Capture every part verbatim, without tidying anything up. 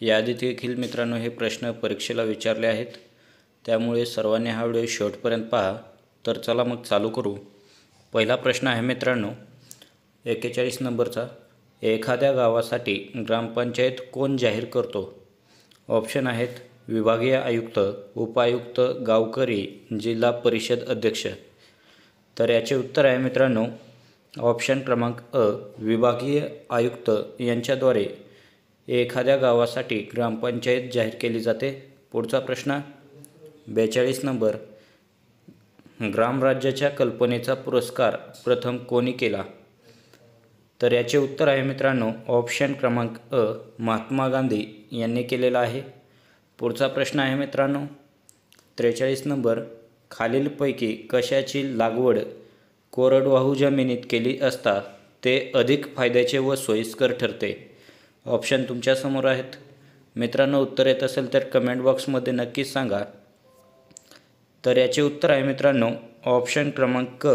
याआधी देखील मित्रांनो हे प्रश्न परीक्षेला विचारले आहेत, त्यामुळे सर्वांनी हा व्हिडिओ शेवटपर्यंत पहा. तर चला मग चालू करू. पहिला प्रश्न आहे मित्रांनो एक्केचाळीस नंबरचा. एखाद्या गावासाठी ग्रामपंचायत कोण जाहीर करतो? ऑप्शन आहेत विभागीय आयुक्त, उपायुक्त, गावकरी, जिल्हा परिषद अध्यक्ष. तर याचे उत्तर आहे मित्रांनो ऑप्शन क्रमांक अ, विभागीय आयुक्त यांच्याद्वारे एखाद्या गावासाठी ग्रामपंचायत जाहीर केली जाते. पुढचा प्रश्न बेचाळीस नंबर. ग्रामराज्याच्या कल्पनेचा पुरस्कार प्रथम कोणी केला? तर याचे उत्तर आहे मित्रांनो ऑप्शन क्रमांक अ, महात्मा गांधी यांनी केलेला आहे. पुढचा प्रश्न आहे मित्रांनो त्रेचाळीस नंबर. खालीलपैकी कशाची लागवड कोरडवाहू जमिनीत केली असता ते अधिक फायद्याचे व सोयीस्कर ठरते? ऑप्शन तुमच्यासमोर आहेत. मित्रांनो उत्तर येत असेल तर कमेंट बॉक्समध्ये नक्कीच सांगा. तर याचे उत्तर आहे मित्रांनो ऑप्शन क्रमांक क,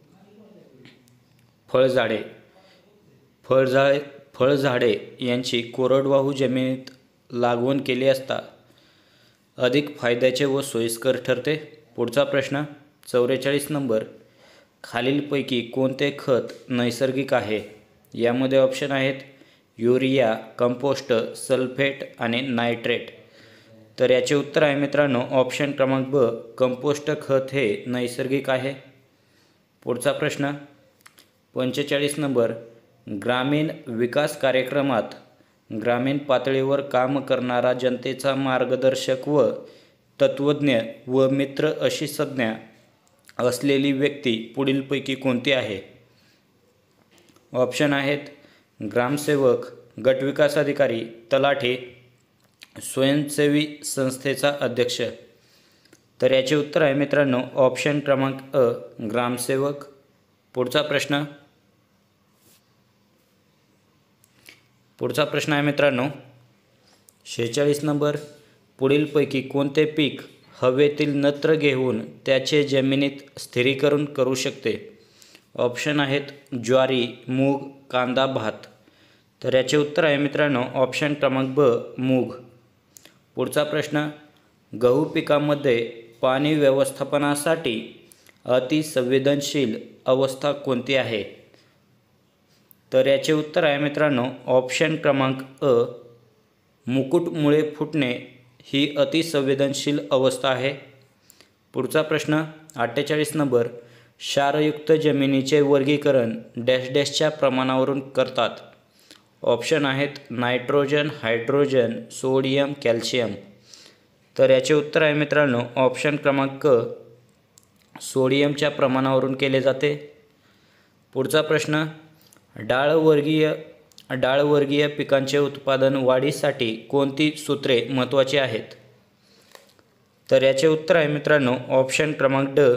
फळझाडे. फळझाडे फळझाडे यांची कोरडवाहू जमिनीत लागवड केली असता अधिक फायद्याचे व सोयीस्कर ठरते. पुढचा प्रश्न चौवेचाळीस नंबर. खालीलपैकी कोणते खत नैसर्गिक आहे? यामध्ये ऑप्शन आहेत युरिया, कंपोस्ट, सल्फेट आणि नायट्रेट. तर याचे उत्तर आहे मित्रांनो ऑप्शन क्रमांक ब, कंपोस्ट खत हे नैसर्गिक आहे. पुढचा प्रश्न पंचेचाळीस नंबर. ग्रामीण विकास कार्यक्रमात ग्रामीण पातळीवर काम करणारा जनतेचा मार्गदर्शक व तत्त्वज्ञ व मित्र अशी संज्ञा असलेली व्यक्ती पुढीलपैकी कोणती आहे? ऑप्शन आहेत ग्रामसेवक, गटविकास अधिकारी, तलाठी, स्वयंसेवी संस्थेचा अध्यक्ष. तर याचे उत्तर आहे मित्रांनो ऑप्शन क्रमांक अ, ग्रामसेवक. पुढचा प्रश्न पुढचा प्रश्न आहे मित्रांनो शेहेचाळीस नंबर. पुढीलपैकी कोणते पीक हवेतील नत्र घेऊन त्याचे जमिनीत स्थिरीकरण करू शकते? ऑप्शन आहेत ज्वारी, मूग, कांदा, भात. तर याचे उत्तर आहे मित्रांनो ऑप्शन क्रमांक ब, मूग. पुढचा प्रश्न गहू पिकामध्ये पाणी व्यवस्थापनासाठी अतिसंवेदनशील अवस्था कोणती आहे? तर याचे उत्तर आहे मित्रांनो ऑप्शन क्रमांक अ, मुकुटमुळे फुटणे ही अतिसंवेदनशील अवस्था आहे. पुढचा प्रश्न अठ्ठेचाळीस नंबर. क्षारयुक्त जमिनीचे वर्गीकरण डॅश डॅशच्या प्रमाणावरून करतात? ऑप्शन आहेत नायट्रोजन, हायड्रोजन, सोडियम, कॅल्शियम. तर याचे उत्तर आहे मित्रांनो ऑप्शन क्रमांक क, सोडियमच्या प्रमाणावरून केले जाते. पुढचा प्रश्न डाळवर्गीय डाळवर्गीय पिकांचे उत्पादन वाढीसाठी कोणती सूत्रे महत्त्वाची आहेत? तर याचे उत्तर आहे मित्रांनो ऑप्शन क्रमांक ड,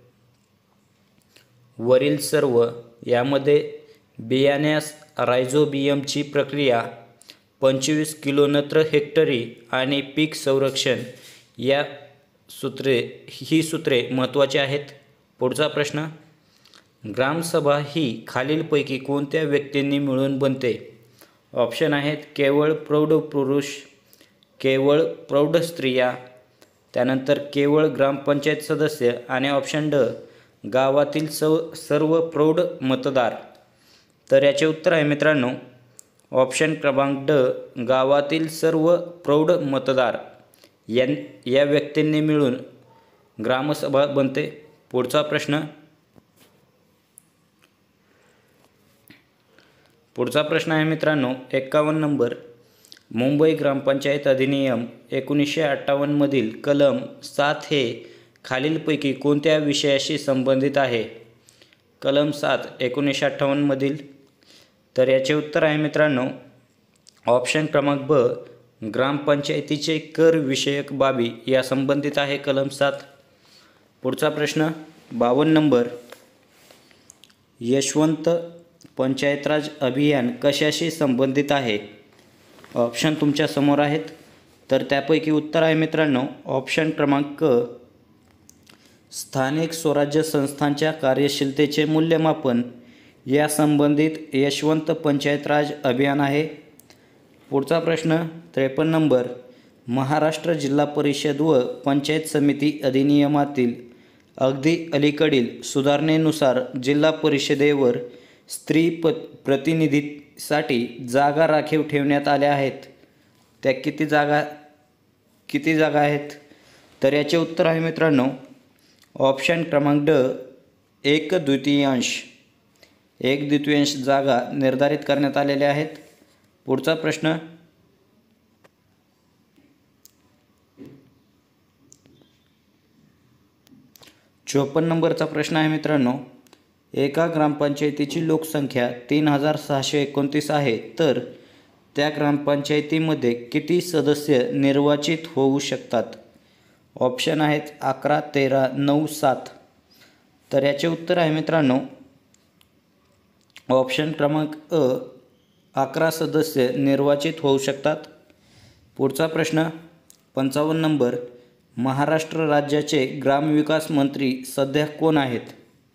वरील सर्व. यामध्ये बियाण्यास रायझोबियमची प्रक्रिया, पंचवीस किलो नत्र हेक्टरी आणि पीक संरक्षण या सूत्रे ही सूत्रे महत्त्वाची आहेत. पुढचा प्रश्न ग्रामसभा ही खालीलपैकी कोणत्या व्यक्तींनी मिळून बनते? ऑप्शन आहेत केवळ प्रौढ पुरुष, केवळ प्रौढ स्त्रिया, त्यानंतर केवळ ग्रामपंचायत सदस्य आणि ऑप्शन ड गावातील सव सर्व प्रौढ मतदार. तर याचे उत्तर आहे मित्रांनो ऑप्शन क्रमांक ड, गावातील सर्व प्रौढ मतदार या या व्यक्तींनी मिळून ग्रामसभा बनते. पुढचा प्रश्न पुढचा प्रश्न आहे मित्रांनो एक्कावन्न नंबर. मुंबई ग्रामपंचायत अधिनियम एकोणीसशे अठ्ठावन्नमधील कलम सात हे खालीलपैकी कोणत्या विषयाशी संबंधित आहे? कलम सात एकोणीसशे अठ्ठावन्नमधील. तर याचे उत्तर आहे मित्रांनो ऑप्शन क्रमांक ब, ग्रामपंचायतीचे कर विषयक बाबी या संबंधित आहे कलम सात. पुढचा प्रश्न बावन्न नंबर. यशवंत पंचायतराज अभियान कशाशी संबंधित आहे? ऑप्शन तुमच्या समोर आहेत. तर त्यापैकी उत्तर आहे मित्रांनो ऑप्शन क्रमांक क, स्थानिक स्वराज्य संस्थांच्या कार्यशीलतेचे मूल्यमापन या संबंधित यशवंत पंचायतराज अभियान आहे. पुढचा प्रश्न त्रेपन्न नंबर, महाराष्ट्र जिल्हा परिषद व पंचायत समिती अधिनियमातील अगदी अलीकडील सुधारणेनुसार जिल्हा परिषदेवर स्त्री प प्रतिनिधीसाठी जागा राखीव ठेवण्यात आल्या आहेत. त्या किती जागा किती जागा आहेत? तर याचे उत्तर आहे मित्रांनो ऑप्शन क्रमांक ड एक द्वितीयांश एक द्वितीयांश जागा निर्धारित करण्यात आलेल्या आहेत. पुढचा प्रश्न चोपन्न नंबरचा प्रश्न आहे मित्रांनो, एका ग्रामपंचायतीची लोकसंख्या तीन हजार सहाशे एकोणतीस आहे, तर त्या ग्रामपंचायतीमध्ये किती सदस्य निर्वाचित होऊ शकतात? ऑप्शन आहेत अकरा, तेरा, नऊ, सात. तर याचे उत्तर आहे मित्रांनो ऑप्शन क्रमांक अ अकरा सदस्य निर्वाचित होऊ शकतात. पुढचा प्रश्न पंचावन्न नंबर, महाराष्ट्र राज्याचे ग्रामविकास मंत्री सध्या कोण आहेत?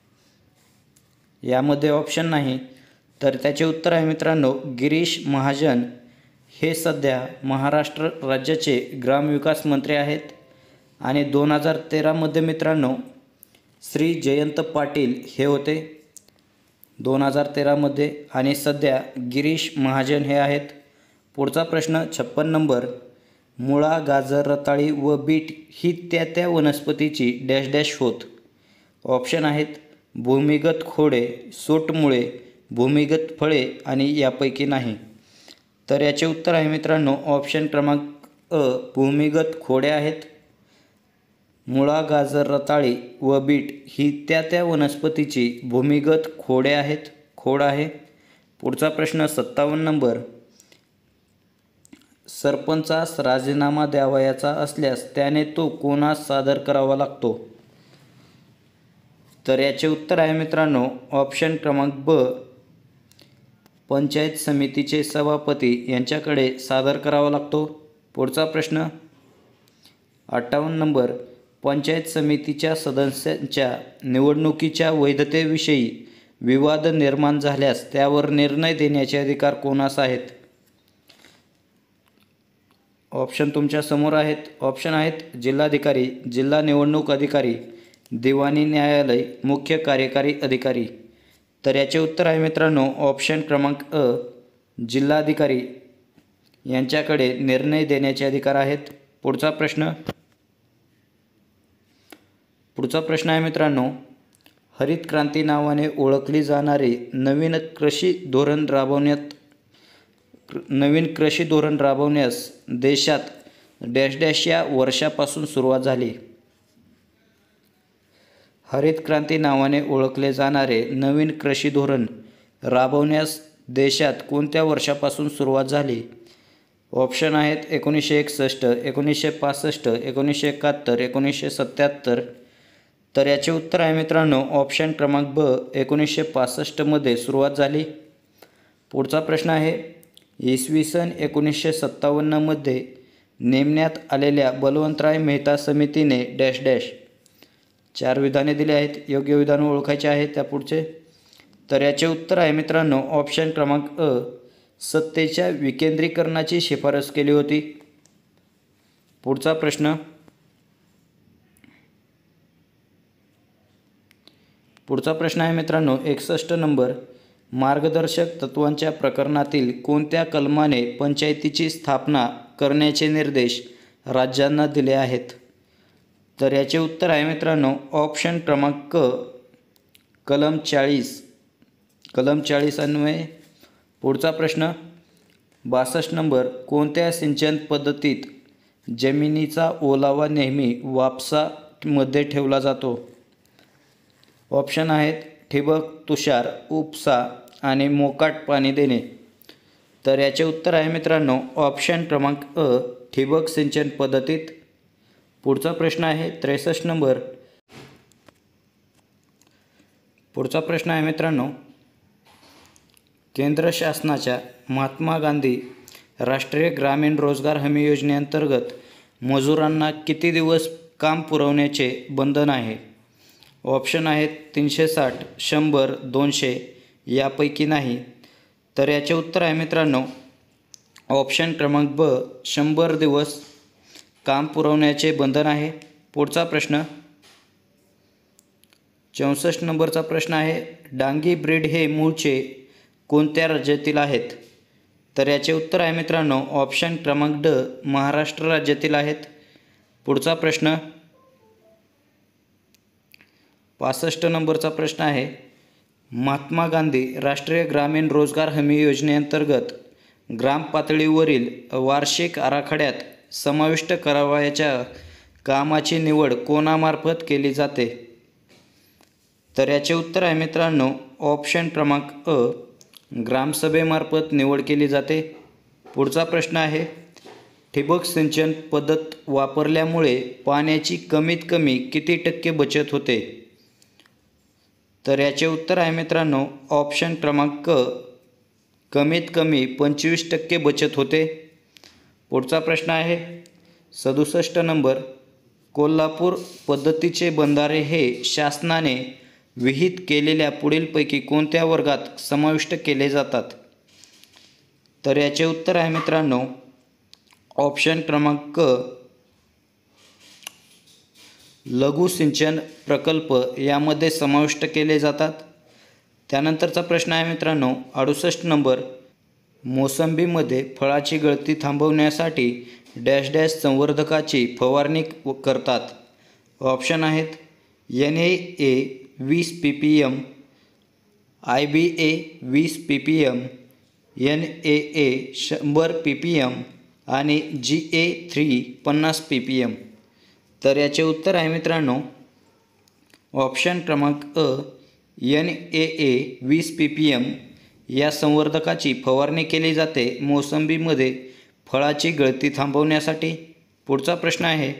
यामध्ये ऑप्शन नाही, तर त्याचे उत्तर आहे मित्रांनो गिरीश महाजन हे सध्या महाराष्ट्र राज्याचे ग्रामविकास मंत्री आहेत. आणि दोन हजार तेरामध्ये मित्रांनो श्री जयंत पाटील हे होते दोन हजार तेरामध्ये, आणि सध्या गिरीश महाजन हे आहेत. पुढचा प्रश्न छप्पन्न नंबर, मुळा, गाजर, रताळी व बीट ही त्या त्या वनस्पतीची डॅश डॅश होत. ऑप्शन आहेत भूमिगत खोडे, सोटमुळे, भूमिगत फळे आणि यापैकी नाही. तर याचे उत्तर आहे मित्रांनो ऑप्शन क्रमांक अ भूमिगत खोडे आहेत. मुळा, गाजर, रताळी व बीट ही त्या त्या वनस्पतीची भूमिगत खोडे आहेत खोड आहे. पुढचा प्रश्न सत्तावन्न नंबर, सरपंचास राजीनामा द्यावयाचा असल्यास त्याने तो कोणास सादर करावा लागतो? तर याचे उत्तर आहे मित्रांनो ऑप्शन क्रमांक ब पंचायत समितीचे सभापती यांच्याकडे सादर करावा लागतो. पुढचा प्रश्न अठ्ठावन्न नंबर, पंचायत समितीच्या सदस्यांच्या निवडणुकीच्या वैधतेविषयी विवाद निर्माण झाल्यास त्यावर निर्णय देण्याचे अधिकार कोणास आहेत? ऑप्शन तुमच्या समोर आहेत. ऑप्शन आहेत जिल्हाधिकारी, जिल्हा निवडणूक अधिकारी, दिवाणी न्यायालय, मुख्य कार्यकारी अधिकारी. तर याचे उत्तर आहे मित्रांनो ऑप्शन क्रमांक अ जिल्हाधिकारी यांच्याकडे निर्णय देण्याचे अधिकार आहेत. पुढचा प्रश्न पुढचा प्रश्न आहे मित्रांनो, हरित क्रांती नावाने ओळखली जाणारी नवीन कृषी धोरण राबवण्यात नवीन कृषी धोरण राबवण्यास देशात डॅश डॅश या वर्षापासून सुरुवात झाली. हरित क्रांती नावाने ओळखले जाणारे नवीन कृषी धोरण राबवण्यास देशात कोणत्या वर्षापासून सुरुवात झाली? ऑप्शन आहेत एकोणीसशे एकसष्ट, एकोणीसशे पासष्ट, एकोणीसशे एकाहत्तर, एकोणीसशे सत्याहत्तर. तर याचे उत्तर आहे मित्रांनो ऑप्शन क्रमांक ब एकोणीसशे पासष्टमध्ये सुरुवात झाली. पुढचा प्रश्न आहे, इसवी सन एकोणीसशे सत्तावन्नमध्ये नेमण्यात आलेल्या बलवंतराय मेहता समितीने डॅश डॅश. चार विधाने दिली आहेत, योग्य विधान ओळखायचे आहेत त्या पुढचे. तर याचे उत्तर आहे मित्रांनो ऑप्शन क्रमांक अ सत्तेच्या विकेंद्रीकरणाची शिफारस केली होती. पुढचा प्रश्न पुढचा प्रश्न आहे मित्रांनो एकसष्ट नंबर, मार्गदर्शक तत्वांच्या प्रकरणातील कोणत्या कलमाने पंचायतीची स्थापना करण्याचे निर्देश राज्यांना दिले आहेत? तर याचे उत्तर आहे मित्रांनो ऑप्शन क्रमांक क कलम चाळीस कलम चाळीस अन्वये. पुढचा प्रश्न बासष्ट नंबर, कोणत्या सिंचन पद्धतीत जमिनीचा ओलावा नेहमी वापसामध्ये ठेवला जातो? ऑप्शन आहेत ठिबक, तुषार, उपसा आणि मोकाट पाणी देणे. तर याचे उत्तर आहे मित्रांनो ऑप्शन क्रमांक अ ठिबक सिंचन पद्धतीत. पुढचा प्रश्न आहे त्रेसष्ट नंबर. पुढचा प्रश्न आहे मित्रांनो, केंद्र शासनाच्या महात्मा गांधी राष्ट्रीय ग्रामीण रोजगार हमी योजनेअंतर्गत मजुरांना किती दिवस काम पुरवण्याचे बंधन आहे? ऑप्शन आहेत तीनशे साठ, शंभर, दोनशे यापैकी नाही. तर याचे उत्तर आहे मित्रांनो ऑप्शन क्रमांक ब शंभर दिवस काम पुरवण्याचे बंधन आहे. पुढचा प्रश्न चौसष्ट नंबरचा प्रश्न आहे, डांगी ब्रीड हे मूळचे कोणत्या राज्यातील आहेत? तर याचे उत्तर आहे मित्रांनो ऑप्शन क्रमांक ड महाराष्ट्र राज्यातील आहेत. पुढचा प्रश्न पासष्ट नंबरचा प्रश्न आहे, महात्मा गांधी राष्ट्रीय ग्रामीण रोजगार हमी योजनेअंतर्गत ग्राम पातळीवरील वार्षिक आराखड्यात समाविष्ट करावयाच्या कामाची निवड कोणामार्फत केली जाते? तर याचे उत्तर आहे मित्रांनो ऑप्शन क्रमांक अ ग्रामसभेमार्फत निवड केली जाते. पुढचा प्रश्न आहे, ठिबक सिंचन पद्धत वापरल्यामुळे पाण्याची कमीत कमी किती टक्के बचत होते? तर याचे उत्तर आहे मित्रांनो ऑप्शन क्रमांक क कमीत कमी पंचवीस टक्के बचत होते. पुढचा प्रश्न आहे सदुसष्ट नंबर, कोल्हापूर पद्धतीचे बंधारे हे शासनाने विहित केलेल्या पुढीलपैकी कोणत्या वर्गात समाविष्ट केले जातात? तर याचे उत्तर आहे मित्रांनो ऑप्शन क्रमांक क लघु सिंचन प्रकल्प यामध्ये समाविष्ट केले जातात. त्यानंतरचा प्रश्न आहे मित्रांनो अडुसष्ट नंबर, मोसंबीमध्ये फळाची गळती थांबवण्यासाठी डॅश डॅश संवर्धकाची फवारणी करतात. ऑप्शन आहेत एन ए ए वीस P P M, I B A वीस P P M, N A A शंभर पी पी एम आणि जी ए थ्री पन्नास पी पी एम. तर याचे उत्तर आहे मित्रांनो ऑप्शन क्रमांक अ एन ए ए वीस पी पी एम या संवर्धकाची फवारणी केली जाते मोसंबीमध्ये फळाची गळती थांबवण्यासाठी. पुढचा प्रश्न आहे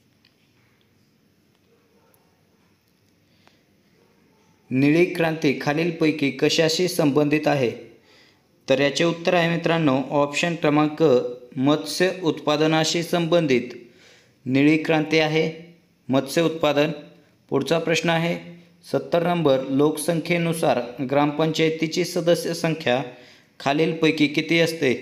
निळी क्रांती खालीलपैकी कशाशी संबंधित आहे? तर याचे उत्तर आहे मित्रांनो ऑप्शन क्रमांक मत्स्य उत्पादनाशी संबंधित निळी क्रांती आहे मत्स्य उत्पादन. पुढचा प्रश्न आहे सत्तर नंबर, लोकसंख्येनुसार ग्रामपंचायतीची सदस्य संख्या खालीलपैकी किती असते?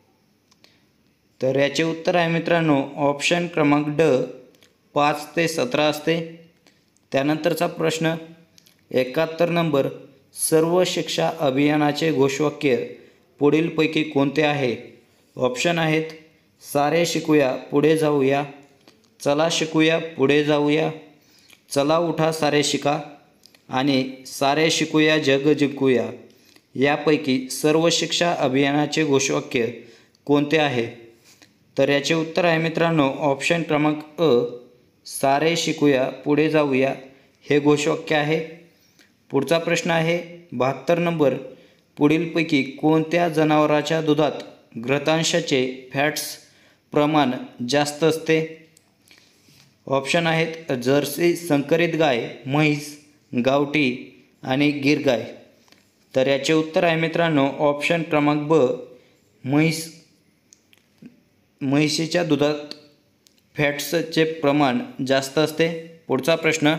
तर याचे उत्तर आहे मित्रांनो ऑप्शन क्रमांक ड पाच ते सतरा असते. त्यानंतरचा प्रश्न एकाहत्तर नंबर, सर्व शिक्षा अभियानाचे घोषवाक्य पुढीलपैकी कोणते आहे? ऑप्शन आहेत सारे शिकूया पुढे जाऊया, चला शिकूया पुढे जाऊया, चला उठा सारे शिका आणि सारे शिकूया जग जिंकूया. यापैकी सर्व शिक्षा अभियानाचे घोषवाक्य कोणते आहे? तर याचे उत्तर आहे मित्रांनो ऑप्शन क्रमांक अ सारे शिकूया पुढे जाऊया हे घोषवाक्य आहे. पुढचा प्रश्न आहे बहात्तर नंबर, पुढीलपैकी कोणत्या जनावराच्या दुधात घृतांशाचे फॅट्स प्रमाण जास्त असते? ऑप्शन आहेत जर्सी, संकरित गाय, म्हैस, गावठी आणि गिर गाय. तर याचे उत्तर आहे मित्रांनो ऑप्शन क्रमांक ब म्हैस. म्हैसीच्या दुधात फॅट्सचे प्रमाण जास्त असते. पुढचा प्रश्न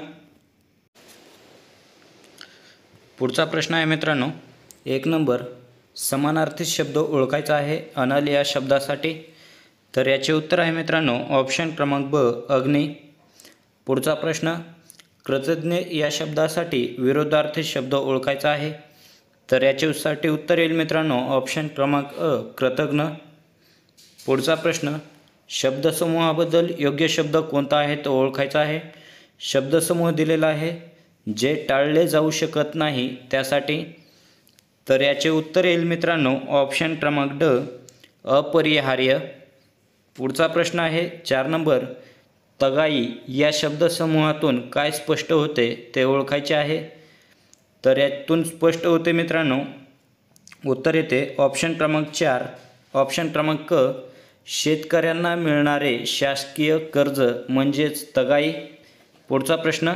पुढचा प्रश्न आहे मित्रांनो एक नंबर, समानार्थी शब्द ओळखायचा आहे अनल या शब्दासाठी. तर याचे उत्तर आहे मित्रांनो ऑप्शन क्रमांक ब अग्नी. पुढचा प्रश्न कृतज्ञ या शब्दासाठी विरोधार्थी शब्द ओळखायचा आहे. तर याच्यासाठी उत्तर येईल मित्रांनो ऑप्शन क्रमांक अ कृतज्ञ. पुढचा प्रश्न शब्दसमूहाबद्दल योग्य शब्द कोणता आहे तो ओळखायचा आहे. शब्दसमूह दिलेला आहे जे टाळले जाऊ शकत नाही त्यासाठी. तर याचे उत्तर येईल मित्रांनो ऑप्शन क्रमांक ड अपरिहार्य. पुढचा प्रश्न आहे चार नंबर, तगाई या शब्दसमूहातून काय स्पष्ट होते ते ओळखायचे आहे. तर यातून स्पष्ट होते मित्रांनो उत्तर येते ऑप्शन क्रमांक चार ऑप्शन क्रमांक क शेतकऱ्यांना मिळणारे शासकीय कर्ज म्हणजेच तगाई. पुढचा प्रश्न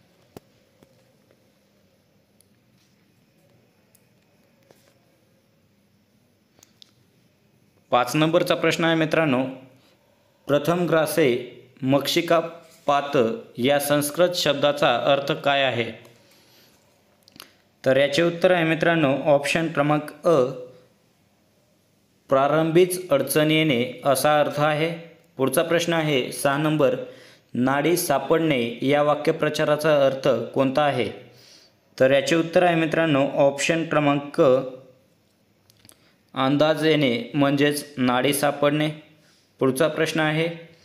पाच नंबरचा प्रश्न आहे मित्रांनो, प्रथम ग्रासे मक्षिका पात या संस्कृत शब्दाचा अर्थ काय आहे? तर याचे उत्तर आहे मित्रांनो ऑप्शन क्रमांक अ प्रारंभीच अडचण येणे असा अर्थ आहे। पुढचा प्रश्न आहे सहा नंबर, नाडी सापडणे या वाक्यप्रचाराचा अर्थ कोणता आहे? तर याचे उत्तर आहे मित्रांनो ऑप्शन क्रमांक क, अंदाज येणे म्हणजेच नाडी सापडणे। पुढचा प्रश्न आहे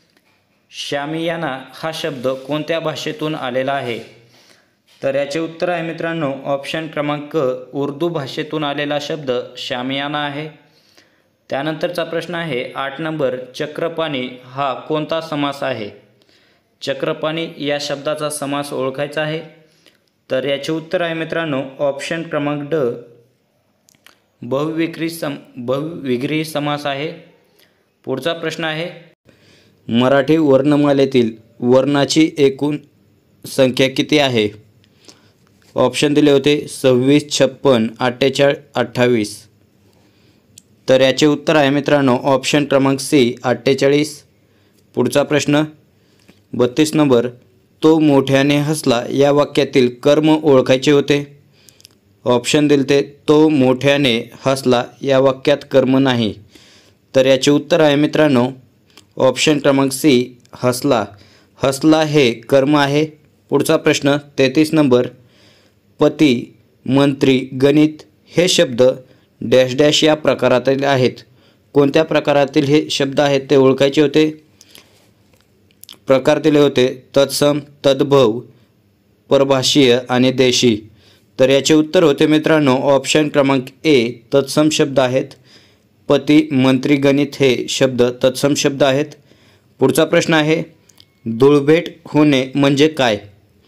शामियाना हा शब्द कोणत्या भाषेतून आलेला आहे? तर याचे उत्तर आहे मित्रांनो ऑप्शन क्रमांक क, उर्दू भाषेतून आलेला शब्द शामियाना आहे। त्यानंतरचा प्रश्न आहे आठ नंबर, चक्रपाणी हा कोणता समास आहे? चक्रपाणी या शब्दाचा समास ओळखायचा आहे। तर याचे उत्तर आहे मित्रांनो ऑप्शन क्रमांक ड, बहुविग्रही सम बहुविग्रही समास आहे। पुढचा प्रश्न आहे मराठी वर्णमालेतील वर्णाची एकूण संख्या किती आहे? ऑप्शन दिले होते सव्वीस, छप्पन, अठ्ठेचाळीस, अठ्ठावीस। तर याचे उत्तर आहे मित्रांनो ऑप्शन क्रमांक सी, अठ्ठेचाळीस। पुढचा प्रश्न बत्तीस नंबर, तो मोठ्याने हसला या वाक्यातील कर्म ओळखायचे होते। ऑप्शन दिले तो मोठ्याने हसला या वाक्यात कर्म नाही। तर याचे उत्तर आहे मित्रांनो ऑप्शन क्रमांक सी, हसला। हसला हे कर्म आहे। पुढचा प्रश्न तेहतीस नंबर, पती, मंत्री, गणित हे शब्द डॅश डॅश या प्रकारातील आहेत। कोणत्या प्रकारातील हे शब्द आहेत ते ओळखायचे होते। प्रकार दिले होते तत्सम, तद्भव, परभाषीय आणि देशी। तर याचे उत्तर होते मित्रांनो ऑप्शन क्रमांक ए, तत्सम शब्द आहेत। पती, मंत्री, गणित हे शब्द तत्सम शब्द आहेत। पुढचा प्रश्न आहे धूळभेट होणे म्हणजे काय?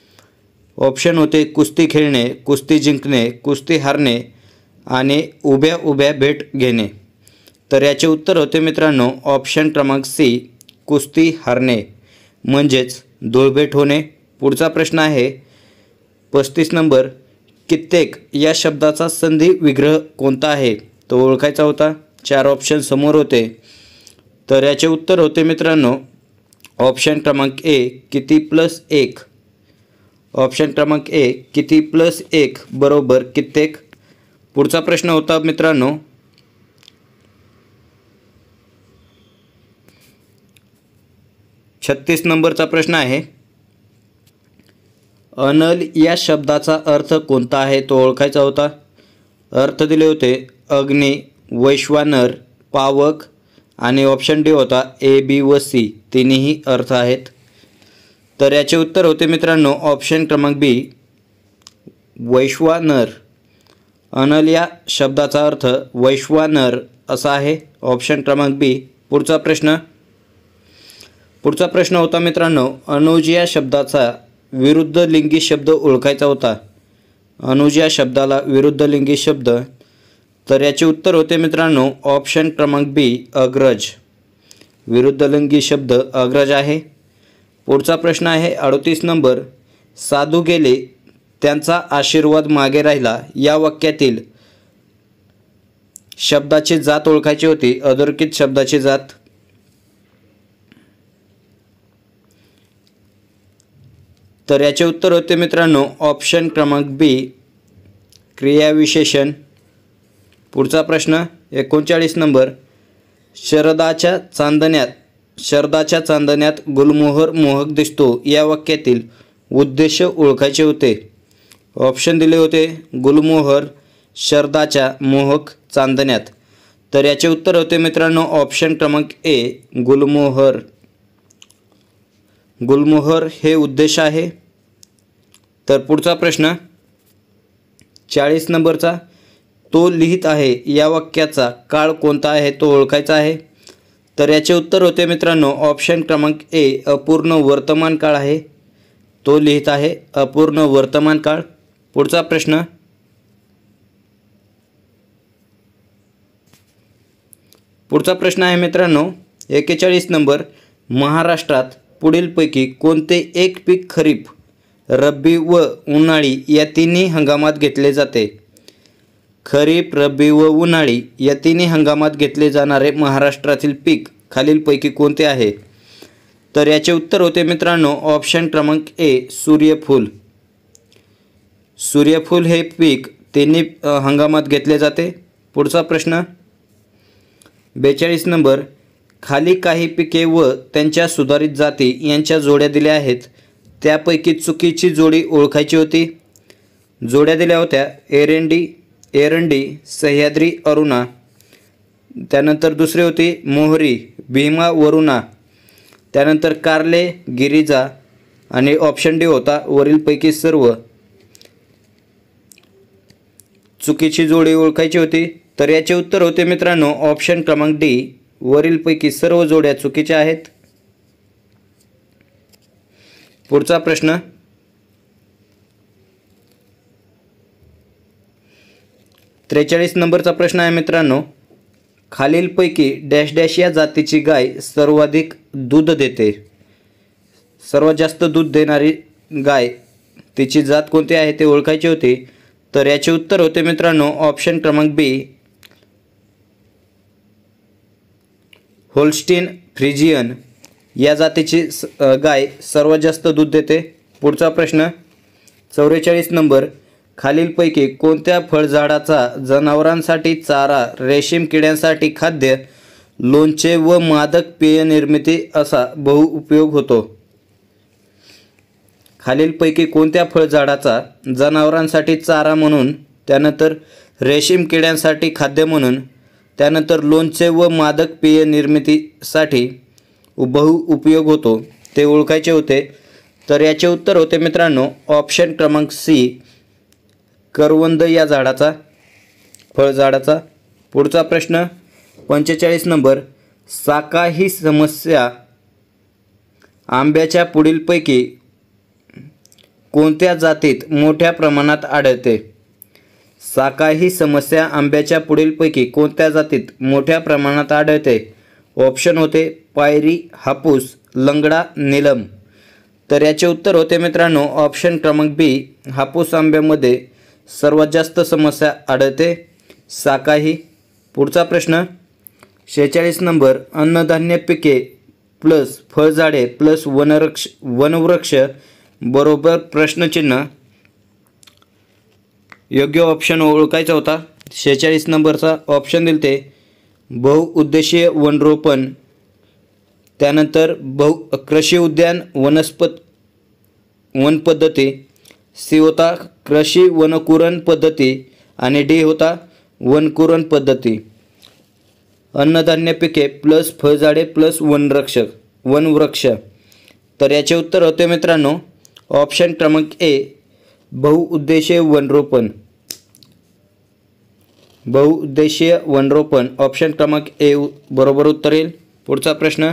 ऑप्शन होते कुस्ती खेळणे, कुस्ती जिंकणे, कुस्ती हारणे आणि उभ्या उभ्या भेट घेणे। तर याचे उत्तर होते मित्रांनो ऑप्शन क्रमांक सी, कुस्ती हारणे म्हणजेच धूळभेट होणे। पुढचा प्रश्न आहे पस्तीस नंबर, कित्येक या शब्दाचा संधी विग्रह कोणता आहे तो ओळखायचा होता। चार ऑप्शन समोर होते। तर याचे उत्तर होते मित्रांनो ऑप्शन क्रमांक ए, किती प्लस एक। ऑप्शन क्रमांक ए, किती प्लस एक बरोबर कित्येक। पुढचा प्रश्न होता मित्रांनो छत्तीस नंबरचा प्रश्न आहे अनल या शब्दाचा अर्थ कोणता आहे तो ओळखायचा होता। अर्थ दिले होते अग्नी, वैश्वानर, पावक आणि ऑप्शन डी होता ए, बी व सी तिन्ही अर्थ आहेत। तर याचे उत्तर होते मित्रांनो ऑप्शन क्रमांक बी, वैश्वानर। अनल या शब्दाचा अर्थ वैश्वानर असा आहे। ऑप्शन क्रमांक बी। पुढचा प्रश्न पुढचा प्रश्न होता मित्रांनो अनुज या शब्दाचा विरुद्ध लिंगी शब्द ओळखायचा होता। अनुज या शब्दाला विरुद्ध लिंगी शब्द। तर याचे उत्तर होते मित्रांनो ऑप्शन क्रमांक बी, अग्रज। विरुद्ध लिंगी शब्द अग्रज आहे। पुढचा प्रश्न आहे अडतीस नंबर, साधू गेले त्यांचा आशीर्वाद मागे राहिला या वाक्यातील शब्दाची जात ओळखायची होती। अधोरेखित शब्दाची जात। तर याचे उत्तर होते मित्रांनो ऑप्शन क्रमांक बी, क्रियाविशेषण। पुढचा प्रश्न एकोणचाळीस नंबर, शरदाच्या चांदण्यात शरदाच्या चांदण्यात गुलमोहर मोहक दिसतो या वाक्यातील उद्देश ओळखायचे होते। ऑप्शन दिले होते गुलमोहर, शरदाच्या, मोहक, चांदण्यात। तर याचे उत्तर होते मित्रांनो ऑप्शन क्रमांक ए, गुलमोहर। गुलमोहर हे उद्देश आहे। तर पुढचा प्रश्न चाळीस नंबरचा, तो लिहित आहे या वाक्याचा काळ कोणता आहे तो ओळखायचा आहे। तर याचे उत्तर होते मित्रांनो ऑप्शन क्रमांक ए, अपूर्ण वर्तमान काळ आहे। तो लिहित आहे अपूर्ण वर्तमान काळ। पुढचा प्रश्न पुढचा प्रश्न आहे मित्रांनो एक्केचाळीस नंबर, महाराष्ट्रात पुढीलपैकी कोणते एक पीक खरीप, रब्बी व उन्हाळी या तिन्ही हंगामात घेतले जाते? खरीप, रब्बी व उन्हाळी या तिन्ही हंगामात घेतले जाणारे महाराष्ट्रातील पीक खालीलपैकी कोणते आहे? तर याचे उत्तर होते मित्रांनो ऑप्शन क्रमांक ए, सूर्यफूल। सूर्यफूल हे पीक तिन्ही हंगामात घेतले जाते। पुढचा प्रश्न बेचाळीस नंबर, खाली काही पिके व त्यांच्या सुधारित जाती यांच्या जोड्या दिल्या आहेत, त्यापैकी चुकीची जोडी ओळखायची होती. जोड्या दिल्या होत्या एरंडी एरंडी सह्याद्री अरुणा. त्यानंतर दुसरी होती मोहरी भीमा वरुणा. त्यानंतर कारले गिरिजा. आणि ऑप्शन डी होता वरीलपैकी सर्व. चुकीची जोडी ओळखायची होती. तर याचे उत्तर होते मित्रांनो ऑप्शन क्रमांक डी, वरीलपैकी सर्व जोड्या चुकीच्या आहेत. पुढचा प्रश्न, त्रेचाळीस नंबरचा प्रश्न आहे मित्रांनो, खालीलपैकी डॅश डॅश या जातीची गाय सर्वाधिक दूध देते. सर्वात जास्त दूध देणारी गाय तिची जात कोणती आहे ते ओळखायची होती. तर याचे उत्तर होते मित्रांनो ऑप्शन क्रमांक बी, होल्स्टीन फ्रिजियन या जातीची गाय सर्वात जास्त दूध देते. पुढचा प्रश्न, चौवेचाळीस नंबर, खालीलपैकी कोणत्या फळझाडाचा जनावरांसाठी चारा, रेशीम किड्यांसाठी खाद्य, लोणचे व मादक पेय निर्मिती असा बहुउपयोग होतो. खालीलपैकी कोणत्या फळझाडाचा जनावरांसाठी चारा म्हणून, त्यानंतर रेशीम किड्यांसाठी खाद्य म्हणून, त्यानंतर लोणचे व मादक पेय निर्मितीसाठी बहुउपयोग होतो ते ओळखायचे होते. तर याचे उत्तर होते मित्रांनो ऑप्शन क्रमांक सी, करवंद या झाडाचा फळझाडाचा. पुढचा प्रश्न, पंचेचाळीस नंबर, साका ही समस्या आंब्याच्या पुढीलपैकी कोणत्या जातीत मोठ्या प्रमाणात आढळते. साका ही समस्या आंब्याच्या पुढीलपैकी कोणत्या जातीत मोठ्या प्रमाणात आढळते. ऑप्शन होते पायरी, हापूस, लंगडा, नीलम. तर याचे उत्तर होते मित्रांनो ऑप्शन क्रमांक बी, हापूस आंब्यामध्ये सर्वात जास्त समस्या आढळते साकाही. पुढचा प्रश्न, शेहेचाळीस नंबर, अन्नधान्य पिके प्लस फळझाडे प्लस वनवृक्ष वनवृक्ष बरोबर प्रश्नचिन्ह. योग्य ऑप्शन ओळखायचा होता. शेहेचाळीस नंबरचा ऑप्शन दिलते बहुउद्देशीय वनरोपण, त्यानंतर बहु कृषी उद्यान वनस्पत वन पद्धती, सी होता कृषी वनकुरण पद्धती आणि डी होता वनकुरण पद्धती. अन्नधान्य पिके प्लस फळझाडे प्लस वनरक्षक वनवृक्ष. तर याचे उत्तर होते मित्रांनो ऑप्शन क्रमांक ए, बहुउद्देशीय वनरोपण. बहुउद्देशीय वनरोपण ऑप्शन क्रमांक ए बरोबर उत्तर येईल. पुढचा प्रश्न,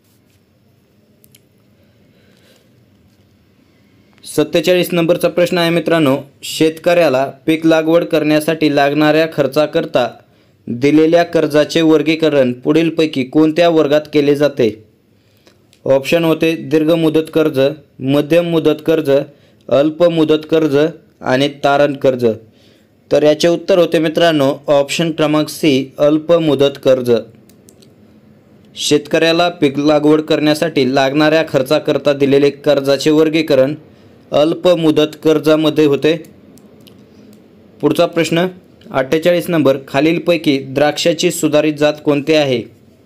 सत्तेचाळीस नंबरचा प्रश्न आहे मित्रांनो, शेतकऱ्याला पीक लागवड करण्यासाठी लागणाऱ्या खर्चाकरता दिलेल्या कर्जाचे वर्गीकरण पुढीलपैकी कोणत्या वर्गात केले जाते. ऑप्शन होते दीर्घ मुदत कर्ज, मध्यम मुदत कर्ज, अल्प मुदत कर्ज आणि तारण कर्ज. तर याचे उत्तर होते मित्रांनो ऑप्शन क्रमांक सी, अल्प मुदत कर्ज. शेतकऱ्याला पीक लागवड करण्यासाठी लागणाऱ्या खर्चाकरता दिलेले कर्जाचे वर्गीकरण अल्प मुदत कर्जामध्ये होते. पुढचा प्रश्न, अठ्ठेचाळीस नंबर, खालीलपैकी द्राक्षाची सुधारित जात कोणती आहे.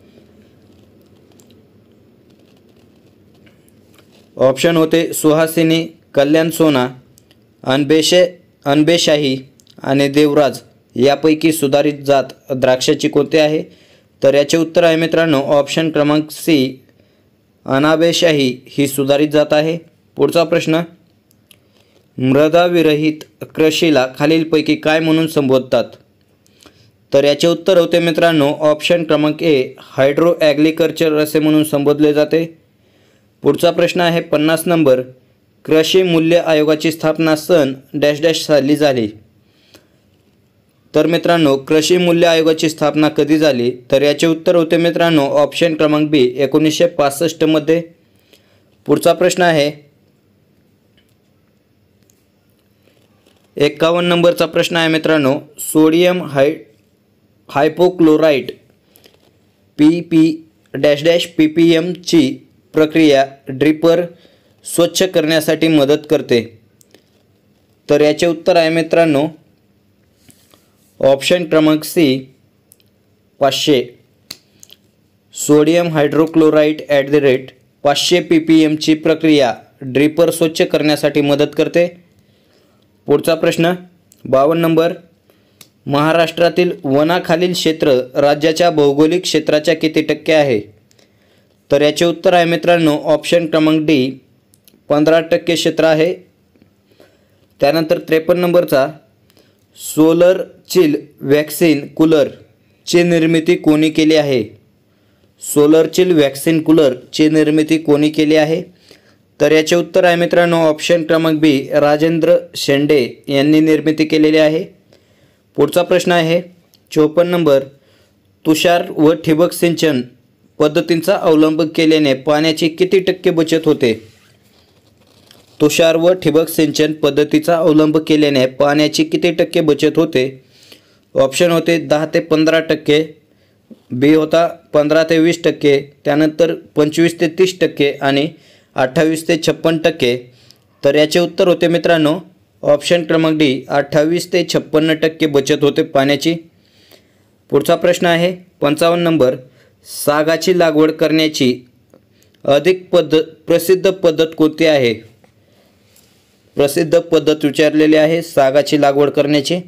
ऑप्शन होते सुहासिनी, कल्याण सोना, अनबेशे अनबेशाही आणि देवराज यापैकी सुधारित जात द्राक्षाची कोणती आहे. तर याचे उत्तर आहे मित्रांनो ऑप्शन क्रमांक सी, अनाबेशाही ही सुधारित जात आहे. पुढचा प्रश्न, मृदाविरहित कृषीला खालीलपैकी काय म्हणून संबोधतात. तर याचे उत्तर होते मित्रांनो ऑप्शन क्रमांक ए, हायड्रो ॲग्रिकल्चर असे म्हणून संबोधले जाते. पुढचा प्रश्न आहे पन्नास नंबर, कृषी मूल्य आयोगाची स्थापना सन डॅश डॅश साली झाली. तर मित्रांनो कृषी मूल्य आयोगाची स्थापना कधी झाली. तर याचे उत्तर होते मित्रांनो ऑप्शन क्रमांक बी, एकोणीसशे पासष्ट मध्ये. पुढचा प्रश्न आहे एक्कावन्न नंबरचा प्रश्न आहे मित्रांनो, sodium hi hypochlorite P P dash dash P P एमची प्रक्रिया ड्रिपर स्वच्छ करण्यासाठी मदत करते. तर याचे उत्तर आहे मित्रांनो ऑप्शन क्रमांक सी, पाचशे. Sodium hydrochloride at the rate पाचशे पी पी एमची प्रक्रिया ड्रिपर स्वच्छ करण्यासाठी मदत करते? पुढचा प्रश्न बावन्न नंबर, महाराष्ट्रातील वनाखालील क्षेत्र राज्याच्या भौगोलिक क्षेत्राच्या किती टक्के आहे? तर याचे उत्तर आहे मित्रांनो ऑप्शन क्रमांक डी, पंधरा टक्के क्षेत्र आहे. त्यानंतर त्रेपन्न नंबरचा, सोलर चिल वॅक्सिन कूलरची निर्मिती कोणी केली आहे? सोलर चिल वॅक्सिन कूलरची निर्मिती कोणी केली आहे? तर याचे उत्तर आहे मित्रांनो ऑप्शन क्रमांक बी, राजेंद्र शेंडे यांनी निर्मिती केलेली आहे. पुढचा प्रश्न आहे चोपन्न नंबर, तुषार व ठिबक सिंचन पद्धतींचा अवलंब केल्याने पाण्याची किती टक्के बचत होते? तुषार व ठिबक सिंचन पद्धतीचा अवलंब केल्याने पाण्याची किती टक्के बचत होते? ऑप्शन होते दहा ते पंधरा टक्के, बी होता पंधरा ते वीस टक्के, त्यानंतर पंचवीस ते तीस टक्के आणि अठ्ठावीस ते छप्पन टक्के. तर याचे उत्तर होते मित्रांनो ऑप्शन क्रमांक डी, अठ्ठावीस ते छप्पन्न टक्के बचत होते पाण्याची. पुढचा प्रश्न आहे पंचावन्न नंबर, सागाची लागवड करण्याची अधिक पद्धत प्रसिद्ध पद्धत कोणती आहे? प्रसिद्ध पद्धत विचारलेली आहे सागाची लागवड करण्याची.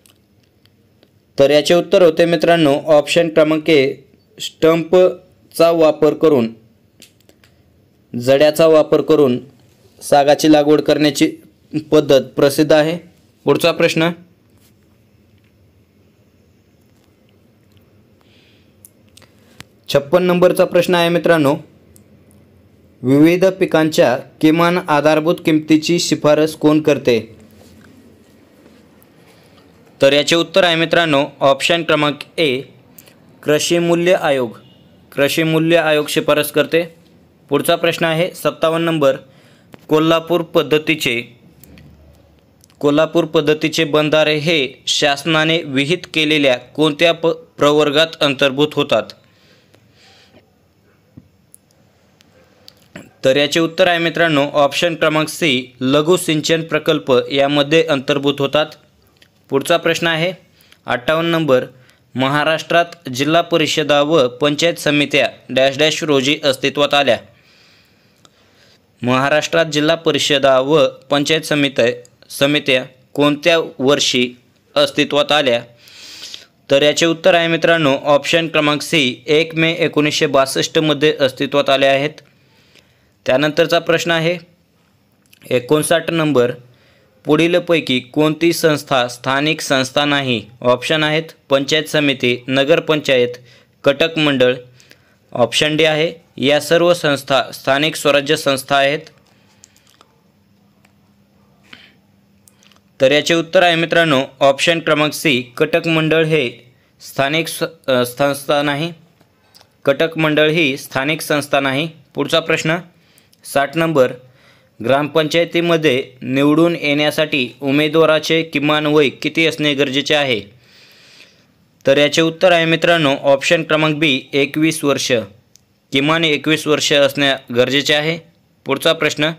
तर याचे उत्तर होते मित्रांनो ऑप्शन क्रमांक ए, स्टंपचा वापर करून, जड्याचा वापर करून सागाची लागवड करण्याची पद्धत प्रसिद्ध आहे. पुढचा प्रश्न छप्पन नंबरचा प्रश्न आहे मित्रांनो, विविध पिकांच्या किमान आधारभूत किमतीची शिफारस कोण करते? तर याचे उत्तर आहे मित्रांनो ऑप्शन क्रमांक ए, कृषी मूल्य आयोग. कृषी मूल्य आयोग शिफारस करते. पुढचा प्रश्न आहे सत्तावन्न नंबर, कोल्हापूर पद्धतीचे कोल्हापूर पद्धतीचे बंधारे हे शासनाने विहित केलेल्या कोणत्या प प्रवर्गात अंतर्भूत होतात? तर याचे उत्तर आहे मित्रांनो ऑप्शन क्रमांक सी, लघु सिंचन प्रकल्प यामध्ये अंतर्भूत होतात. पुढचा प्रश्न आहे अठ्ठावन्न नंबर, महाराष्ट्रात जिल्हा परिषदा व पंचायत समित्या डॅश डॅश रोजी अस्तित्वात आल्या? महाराष्ट्रात जिल्हा परिषदा व पंचायत समित्या समित्या कोणत्या वर्षी अस्तित्वात आल्या? तर याचे उत्तर आहे मित्रांनो ऑप्शन क्रमांक सी, एक मे एकोणीसशे बासष्टमध्ये अस्तित्वात आले आहेत. त्यानंतरचा प्रश्न आहे एकोणसाठ नंबर, पुढीलपैकी कोणती संस्था स्थानिक संस्था नाही? ऑप्शन आहेत पंचायत समिती, नगरपंचायत, कटक मंडळ. ऑप्शन डी आहे या सर्व संस्था स्थानिक स्वराज्य संस्था आहेत. तर याचे उत्तर आहे मित्रांनो ऑप्शन क्रमांक सी, कटक मंडळ हे स्थानिक संस्था नाही. कटक मंडळ ही स्थानिक संस्था नाही. पुढचा प्रश्न साठ नंबर, ग्रामपंचायतीमध्ये निवडून येण्यासाठी उमेदवाराचे किमान वय किती असणे गरजेचे आहे? तर याचे उत्तर आहे मित्रांनो ऑप्शन क्रमांक बी, एकवीस वर्ष. किमान एकवीस वर्ष असणे गरजेचे आहे. पुढचा प्रश्न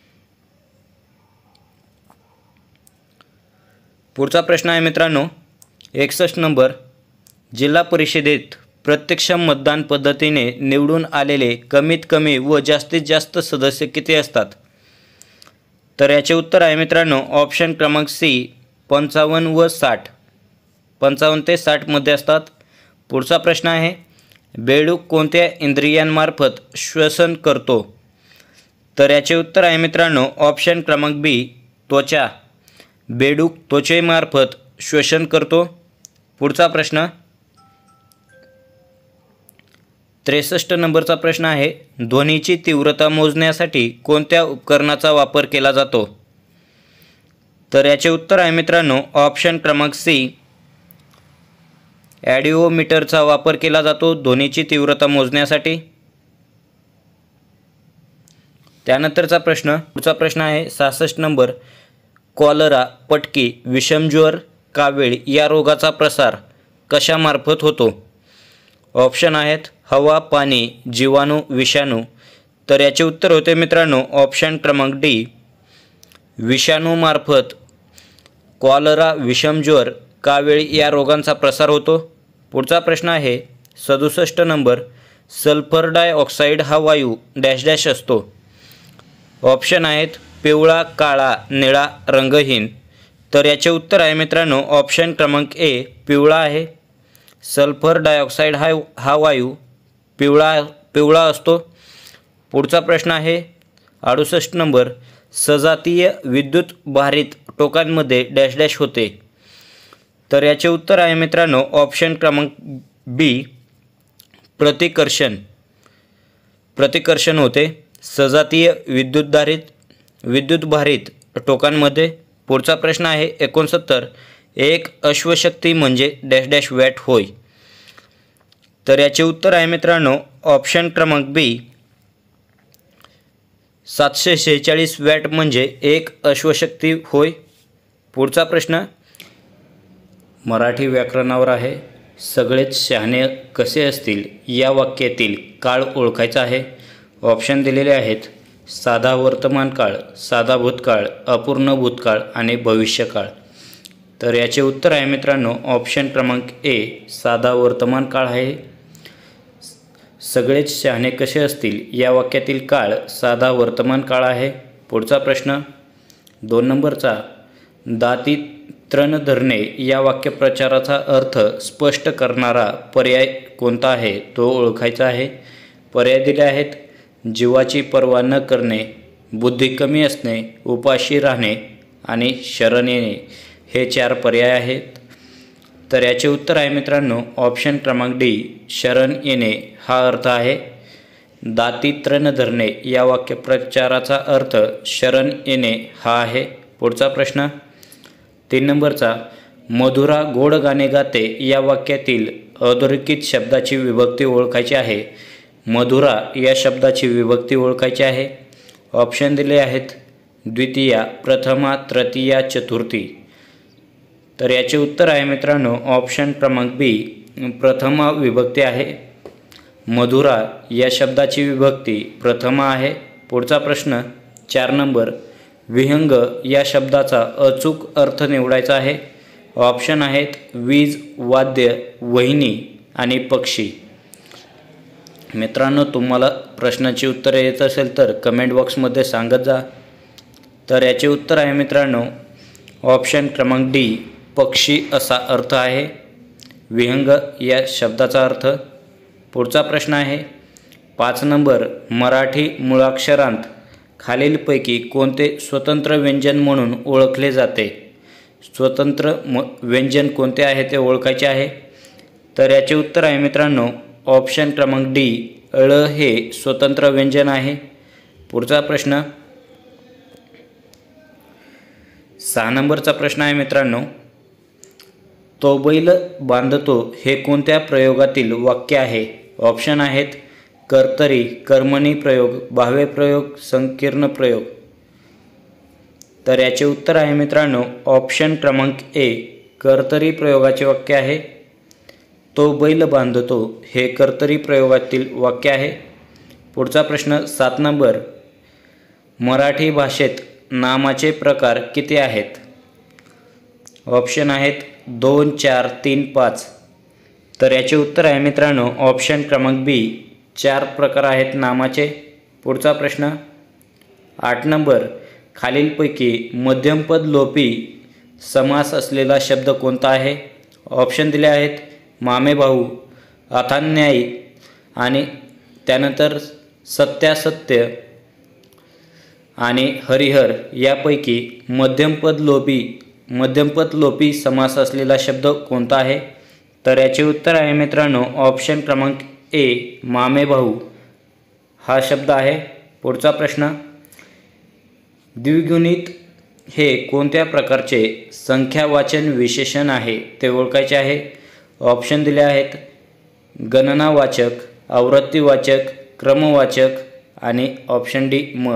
पुढचा प्रश्न आहे मित्रांनो एकसष्ट नंबर, जिल्हा परिषदेत प्रत्यक्ष मतदान पद्धतीने निवडून आलेले कमीत कमी व जास्तीत जास्त सदस्य किती असतात? तर याचे उत्तर आहे मित्रांनो ऑप्शन क्रमांक सी, पंचावन्न व साठ. पंचावन्न ते साठमध्ये असतात. पुढचा प्रश्न आहे बेडूक कोणत्या इंद्रियांमार्फत श्वसन करतो? तर याचे उत्तर आहे मित्रांनो ऑप्शन क्रमांक बी, त्वचा. बेडूक त्वचेमार्फत श्वसन करतो. पुढचा प्रश्न त्रेसष्ट नंबरचा प्रश्न आहे ध्वनीची तीव्रता मोजण्यासाठी कोणत्या उपकरणाचा वापर केला जातो? तर याचे उत्तर आहे मित्रांनो ऑप्शन क्रमांक सी, ॲडिओमीटरचा वापर केला जातो ध्वनीची तीव्रता मोजण्यासाठी. त्यानंतरचा प्रश्न पुढचा प्रश्न आहे सहासष्ट नंबर, कॉलरा, पटकी, विषमज्वर, कावीळ या रोगाचा प्रसार कशामार्फत होतो? ऑप्शन आहेत हवा, पाणी, जीवाणू, विषाणू. तर याचे उत्तर होते मित्रांनो ऑप्शन क्रमांक डी, विषाणूमार्फत कॉलरा, विषमज्वर, कावीळ या रोगांचा प्रसार होतो. पुढचा प्रश्न आहे सदुसष्ट नंबर, सल्फर डायऑक्साईड हा वायू डॅश डॅश असतो. ऑप्शन आहेत पिवळा, काळा, निळा, रंगहीन. तर याचे उत्तर आहे मित्रांनो ऑप्शन क्रमांक ए पिवळा आहे. सल्फर डायऑक्साईड हा हा वायू पिवळा पिवळा असतो. पुढचा प्रश्न आहे अडुसष्ट नंबर. सजातीय विद्युत भारित टोकांमध्ये डॅश डॅश होते. तर याचे उत्तर आहे मित्रांनो ऑप्शन क्रमांक बी प्रतिकर्षण प्रतिकर्षण होते सजातीय विद्युतधारित विद्युतभारित टोकांमध्ये. पुढचा प्रश्न आहे एकोणसत्तर. एक अश्वशक्ती म्हणजे डॅश डॅश वॅट होय. तर याचे उत्तर आहे मित्रांनो ऑप्शन क्रमांक बी सातशे शेहेचाळीस वॅट म्हणजे एक अश्वशक्ती होय. पुढचा प्रश्न मराठी व्याकरणावर आहे. सगळेच शहाणे कसे असतील या वाक्यातील काळ ओळखायचा आहे. ऑप्शन दिलेले आहेत साधा वर्तमान काळ, साधा भूतकाळ, अपूर्ण भूतकाळ आणि भविष्यकाळ. तर याचे उत्तर आहे मित्रांनो ऑप्शन क्रमांक ए साधा वर्तमान काळ आहे. सगळेच शहाणे कसे असतील या वाक्यातील काळ साधा वर्तमान काळ आहे. पुढचा प्रश्न दोन नंबरचा. दाती तृण धरणे या वाक्यप्रचाराचा अर्थ स्पष्ट करणारा पर्याय कोणता आहे तो ओळखायचा आहे. पर्याय दिले आहेत जीवाची पर्वा न करणे, बुद्धी कमी असणे, उपाशी राहणे आणि शरण येणे. हे चार पर्याय आहेत. तर याचे उत्तर आहे मित्रांनो ऑप्शन क्रमांक डी शरण येणे हा अर्थ आहे. दाती तृण धरणे या वाक्यप्रचाराचा अर्थ शरण येणे हा आहे. पुढचा प्रश्न तीन नंबरचा. मधुरा गोड गाणे गाते या वाक्यातील अधोरेखित शब्दाची विभक्ती ओळखायची आहे. मधुरा या शब्दाची विभक्ती ओळखायची आहे. ऑप्शन दिले आहेत द्वितीया, प्रथमा, तृतीया, चतुर्थी. तर याचे उत्तर आहे मित्रांनो ऑप्शन क्रमांक बी प्रथमा विभक्ती आहे. मधुरा या शब्दाची विभक्ती प्रथमा आहे. पुढचा प्रश्न चार नंबर. विहंग या शब्दाचा अचूक अर्थ निवडायचा आहे. ऑप्शन आहेत वीज, वाद्य, वहिनी आणि पक्षी. मित्रांनो तुम्हाला प्रश्नाची उत्तरे येत असेल तर कमेंट बॉक्समध्ये सांगत जा. तर याचे उत्तर आहे मित्रांनो ऑप्शन क्रमांक डी पक्षी असा अर्थ आहे विहंग या शब्दाचा अर्थ. पुढचा प्रश्न आहे पाच नंबर. मराठी मूळाक्षरांत खालीलपैकी कोणते स्वतंत्र व्यंजन म्हणून ओळखले जाते. स्वतंत्र म व्यंजन कोणते आहे ते ओळखायचे आहे. तर याचे उत्तर आहे मित्रांनो ऑप्शन क्रमांक डी ळ हे स्वतंत्र व्यंजन आहे. पुढचा प्रश्न सहा नंबरचा प्रश्न आहे मित्रांनो. तो बैल बांधतो हे कोणत्या प्रयोगातील वाक्य आहे. ऑप्शन आहेत कर्तरी, कर्मणी प्रयोग, भावे प्रयोग, संकीर्ण प्रयोग. तर याचे उत्तर आहे मित्रांनो ऑप्शन क्रमांक ए कर्तरी प्रयोगाचे वाक्य आहे. तो बैल बांधतो हे कर्तरी प्रयोगातील वाक्य आहे. पुढचा प्रश्न सात नंबर. मराठी भाषेत नामाचे प्रकार किती आहेत. ऑप्शन आहेत दोन, चार, तीन, पाच. तर याचे उत्तर आहे मित्रांनो ऑप्शन क्रमांक बी चार प्रकार आहेत नामाचे. पुढचा प्रश्न आठ नंबर. खालीलपैकी मध्यमपद लोपी समास असलेला शब्द कोणता आहे. ऑप्शन दिले आहेत मामेभाऊ, अथान्यायी आणि त्यानंतर सत्यासत्य आणि हरिहर. यापैकी मध्यमपद लोपी मध्यमपद लोपी समास असलेला शब्द कोणता आहे. तर याचे उत्तर आहे मित्रांनो ऑप्शन क्रमांक ए मामेभाऊ हा शब्द आहे. पुढचा प्रश्न द्विगुणित हे कोणत्या प्रकारचे संख्यावाचन विशेषण आहे ते ओळखायचे आहे. ऑप्शन दिले आहेत गणनावाचक, आवृत्तीवाचक, क्रमवाचक आणि ऑप्शन डी म.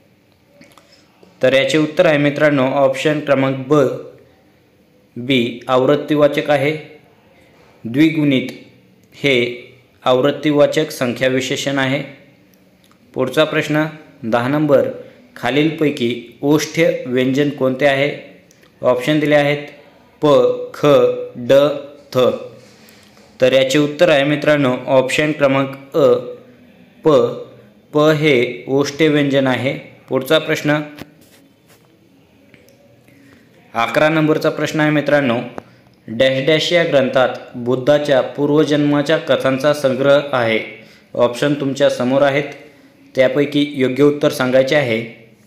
तर याचे उत्तर आहे मित्रांनो ऑप्शन क्रमांक ब बी आवृत्तीवाचक आहे. द्विगुणित हे आवृत्तीवाचक संख्या विशेषण आहे. पुढचा प्रश्न दहा नंबर. खालीलपैकी ओष्ठ्य व्यंजन कोणते आहे. ऑप्शन दिले आहेत प, ख, ड, थ. तर याचे उत्तर आहे मित्रांनो ऑप्शन क्रमांक अ प प हे ओष्ठ्य व्यंजन आहे। पुढचा प्रश्न अकरा नंबरचा प्रश्न आहे मित्रांनो, डॅश डॅश या ग्रंथात बुद्धाच्या पूर्वजन्माच्या कथांचा संग्रह आहे। ऑप्शन तुमच्या समोर आहेत, त्यापैकी योग्य उत्तर सांगायचे आहे।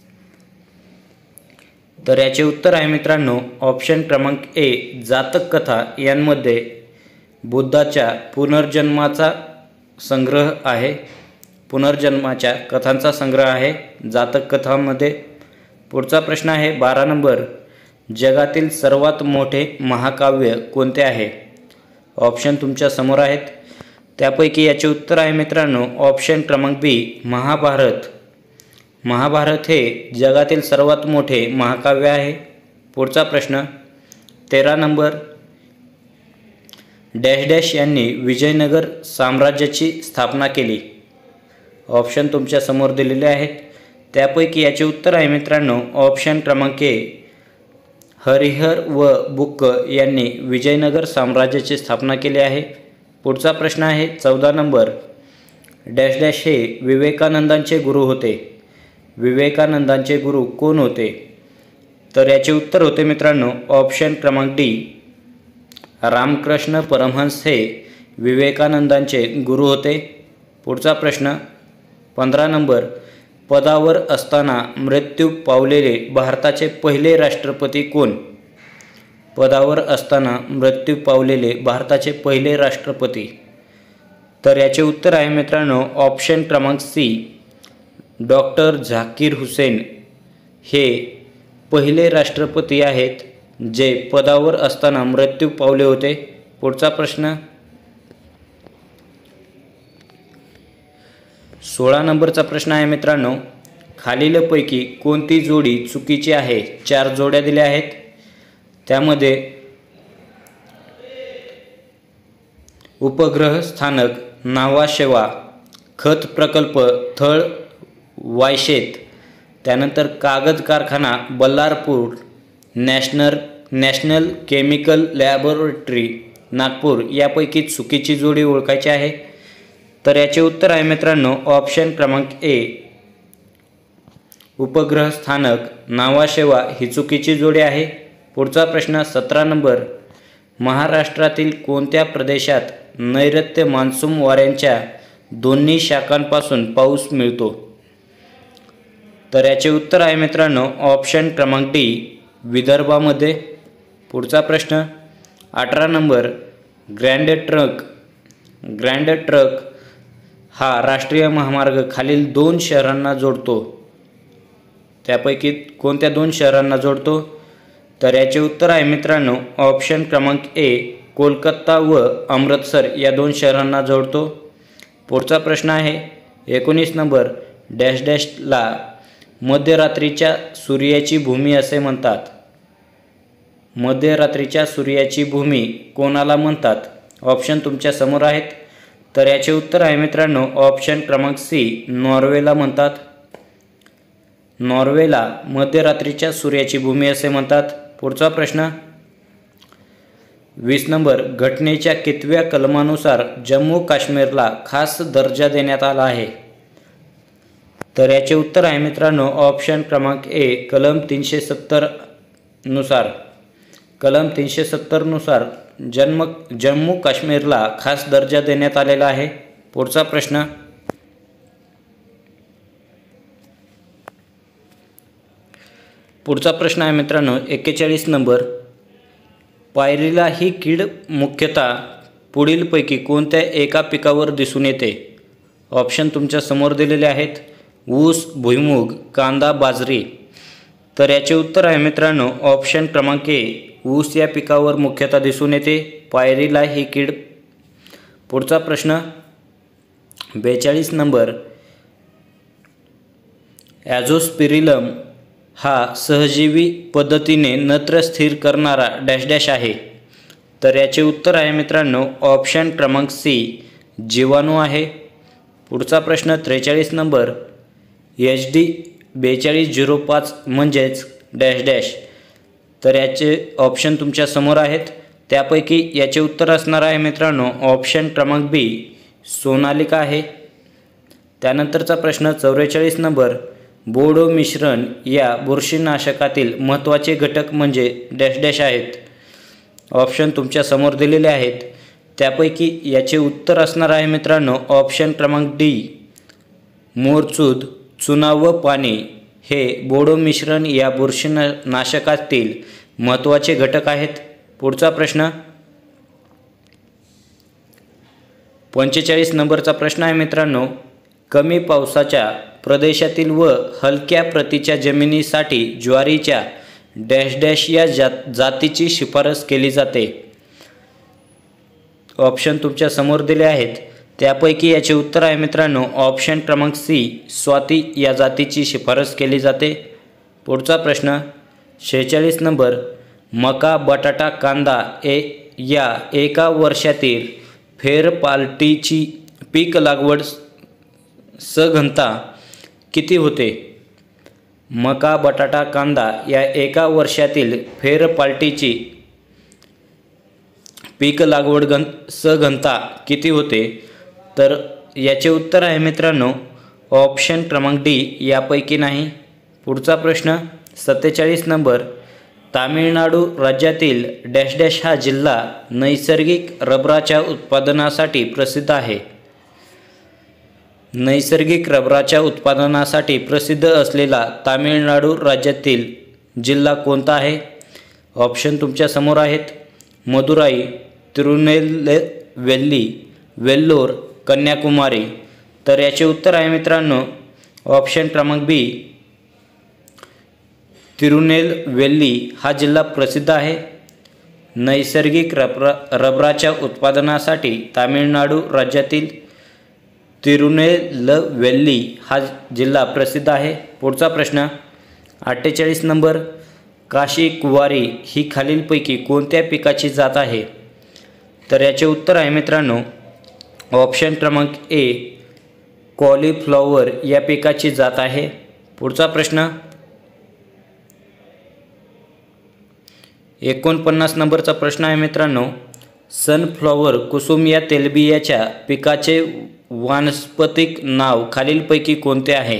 तर याचे उत्तर आहे मित्रांनो ऑप्शन क्रमांक ए जातक कथा यांमध्ये बुद्धाच्या पुनर्जन्माचा संग्रह आहे। पुनर्जन्माच्या कथांचा संग्रह आहे जातक कथांमध्ये। पुढचा प्रश्न आहे बारा नंबर, जगातील सर्वात मोठे महाकाव्य कोणते आहे? ऑप्शन तुमच्या समोर आहेत, त्यापैकी याचे उत्तर आहे मित्रांनो ऑप्शन क्रमांक बी महाभारत। महाभारत हे जगातील सर्वात मोठे महाकाव्य आहे। पुढचा प्रश्न तेरा नंबर, डॅश डॅश यांनी विजयनगर साम्राज्याची स्थापना केली। ऑप्शन तुमच्या समोर दिलेले आहेत, त्यापैकी याचे उत्तर आहे मित्रांनो ऑप्शन क्रमांक ए हरिहर व बुक्क यांनी विजयनगर साम्राज्याची स्थापना केली आहे। पुढचा प्रश्न आहे चौदा नंबर, डॅश डॅश हे विवेकानंदांचे गुरु होते। विवेकानंदांचे गुरु कोण होते? तर याचे उत्तर होते मित्रांनो ऑप्शन क्रमांक डी रामकृष्ण परमहंस हे विवेकानंदांचे गुरु होते। पुढचा प्रश्न पंधरा नंबर, पदावर असताना मृत्यू पावलेले भारताचे पहिले राष्ट्रपती कोण? पदावर असताना मृत्यू पावलेले भारताचे पहिले राष्ट्रपती, तर याचे उत्तर आहे मित्रांनो ऑप्शन क्रमांक सी डॉक्टर झाकीर हुसेन हे पहिले राष्ट्रपती आहेत जे पदावर असताना मृत्यू पावले होते। पुढचा प्रश्न सोळा नंबरचा प्रश्न आहे मित्रांनो, खालीलपैकी कोणती जोडी चुकीची आहे? चार जोड्या दिल्या आहेत, त्यामध्ये उपग्रह स्थानक नावाशेवा, खत प्रकल्प थळ वायशेत, त्यानंतर कागद कारखाना Ballarpur, national national chemical laboratory Nagpur यापैकी चुकीची जोडी ओळखायची आहे। तर याचे उत्तर आहे मित्रांनो ऑप्शन क्रमांक ए उपग्रह स्थानक नावाशेवा ही चुकीची जोडी आहे। पुढचा प्रश्न सतरा नंबर, महाराष्ट्रातील कोणत्या प्रदेशात नैऋत्य मान्सून वाऱ्यांच्या दोन्ही शाखांपासून पाऊस मिळतो? तर याचे उत्तर आहे मित्रांनो ऑप्शन क्रमांक डी विदर्भामध्ये। पुढचा प्रश्न अठरा नंबर, ग्रँड ट्रक ग्रँड ट्रक हा राष्ट्रीय महामार्ग खालील दोन शहरांना जोडतो, त्यापैकी कोणत्या दोन शहरांना जोडतो? तर याचे उत्तर आहे मित्रांनो ऑप्शन क्रमांक ए कोलकाता व अमृतसर या दोन शहरांना जोडतो। पुढचा प्रश्न आहे एकोणीस नंबर, डॅश डॅशला मध्यरात्रीच्या सूर्याची भूमी असे म्हणतात। मध्यरात्रीच्या सूर्याची भूमी कोणाला म्हणतात? ऑप्शन तुमच्या समोर आहेत, तर याचे उत्तर आहे मित्रांनो ऑप्शन क्रमांक सी नॉर्वेला म्हणतात। नॉर्वेला मध्यरात्रीच्या सूर्याची भूमी असे म्हणतात। पुढचा प्रश्न वीस नंबर, घटनेच्या कितव्या कलमानुसार जम्मू काश्मीरला खास दर्जा देण्यात आला आहे? तर याचे उत्तर आहे मित्रांनो ऑप्शन क्रमांक ए कलम तीनशे सत्तर नुसार कलम तीनशे सत्तर नुसार जन्म जम्मू काश्मीरला खास दर्जा देण्यात आलेला आहे। पुढचा प्रश्न पुढचा प्रश्न आहे मित्रांनो एक्केचाळीस नंबर, पायरीला ही कीड मुख्यतः पुढीलपैकी कोणत्या एका पिकावर दिसून येते? ऑप्शन तुमच्या समोर दिलेले आहेत, ऊस, भुईमूग, कांदा, बाजरी। तर याचे उत्तर आहे मित्रांनो ऑप्शन क्रमांक ए ऊस या पिकावर मुख्यतः दिसून येते पायरीला ही कीड। पुढचा प्रश्न बेचाळीस नंबर, ॲझोस्पिरिलम हा सहजीवी पद्धतीने नत्र स्थिर करणारा डॅश डॅश आहे। तर याचे उत्तर आहे मित्रांनो ऑप्शन क्रमांक सी जीवाणू आहे। पुढचा प्रश्न त्रेचाळीस नंबर, एच डी बेचाळीस झिरो पाच म्हणजेच डॅश डॅश। तर याचे ऑप्शन तुमच्या समोर आहेत, त्यापैकी याचे उत्तर असणार आहे मित्रांनो ऑप्शन क्रमांक बी सोनालिका आहे। त्यानंतरचा प्रश्न चौवेचाळीस नंबर, बोडो मिश्रण या बुरशीनाशकातील महत्त्वाचे घटक म्हणजे डॅश डॅश आहेत। ऑप्शन तुमच्या समोर दिलेले आहेत, त्यापैकी याचे उत्तर असणार आहे मित्रांनो ऑप्शन क्रमांक डी मोरचूद, चुना व पाणी हे बोडो मिश्रण या बुरशीनाशकातील महत्त्वाचे घटक आहेत। पुढचा प्रश्न पंचेचाळीस नंबरचा प्रश्न आहे मित्रांनो, कमी पावसाच्या प्रदेशातील व हलक्या प्रतीच्या जमिनीसाठी ज्वारीच्या डॅश डॅश या जात जातीची शिफारस केली जाते। ऑप्शन तुमच्या समोर दिले आहेत, त्यापैकी याचे उत्तर आहे मित्रांनो ऑप्शन क्रमांक सी स्वाती या जातीची शिफारस केली जाते। पुढचा प्रश्न शेहेचाळीस नंबर, मका, बटाटा, कांदा ए या एका वर्षातील फेरपालटीची पीक लागवड सघनता किती होते? मका, बटाटा, कांदा या एका वर्षातील फेरपालटीची पीक लागवड घन सघनता किती होते? तर याचे उत्तर आहे मित्रांनो ऑप्शन क्रमांक डी यापैकी नाही। पुढचा प्रश्न सत्तेचाळीस नंबर, तामिळनाडू राज्यातील डॅश डॅश हा जिल्हा नैसर्गिक रबराच्या उत्पादनासाठी प्रसिद्ध आहे। नैसर्गिक रबराच्या उत्पादनासाठी प्रसिद्ध असलेला तामिळनाडू राज्यातील जिल्हा कोणता आहे? ऑप्शन तुमच्या समोर आहेत, मदुराई, तिरुनेलवेली, वेल्लोर, कन्याकुमारी। तर याचे उत्तर आहे मित्रांनो ऑप्शन क्रमांक बी तिरुनेलवेली हा जिल्हा प्रसिद्ध आहे। नैसर्गिक रबरा रबराच्या उत्पादनासाठी तामिळनाडू राज्यातील तिरुनेलवेली हा जिल्हा प्रसिद्ध आहे। पुढचा प्रश्न अठ्ठेचाळीस नंबर, काशी कुवारी ही खालीलपैकी कोणत्या पिकाची जात आहे? तर याचे उत्तर आहे मित्रांनो ऑप्शन क्रमांक ए कॉलीफ्लॉवर या पिकाची जात आहे। पुढचा प्रश्न एकोणपन्नास नंबरचा प्रश्न आहे मित्रांनो, सनफ्लॉवर कुसुम या तेलबियाच्या पिकाचे वानस्पतिक नाव खालीलपैकी कोणते आहे?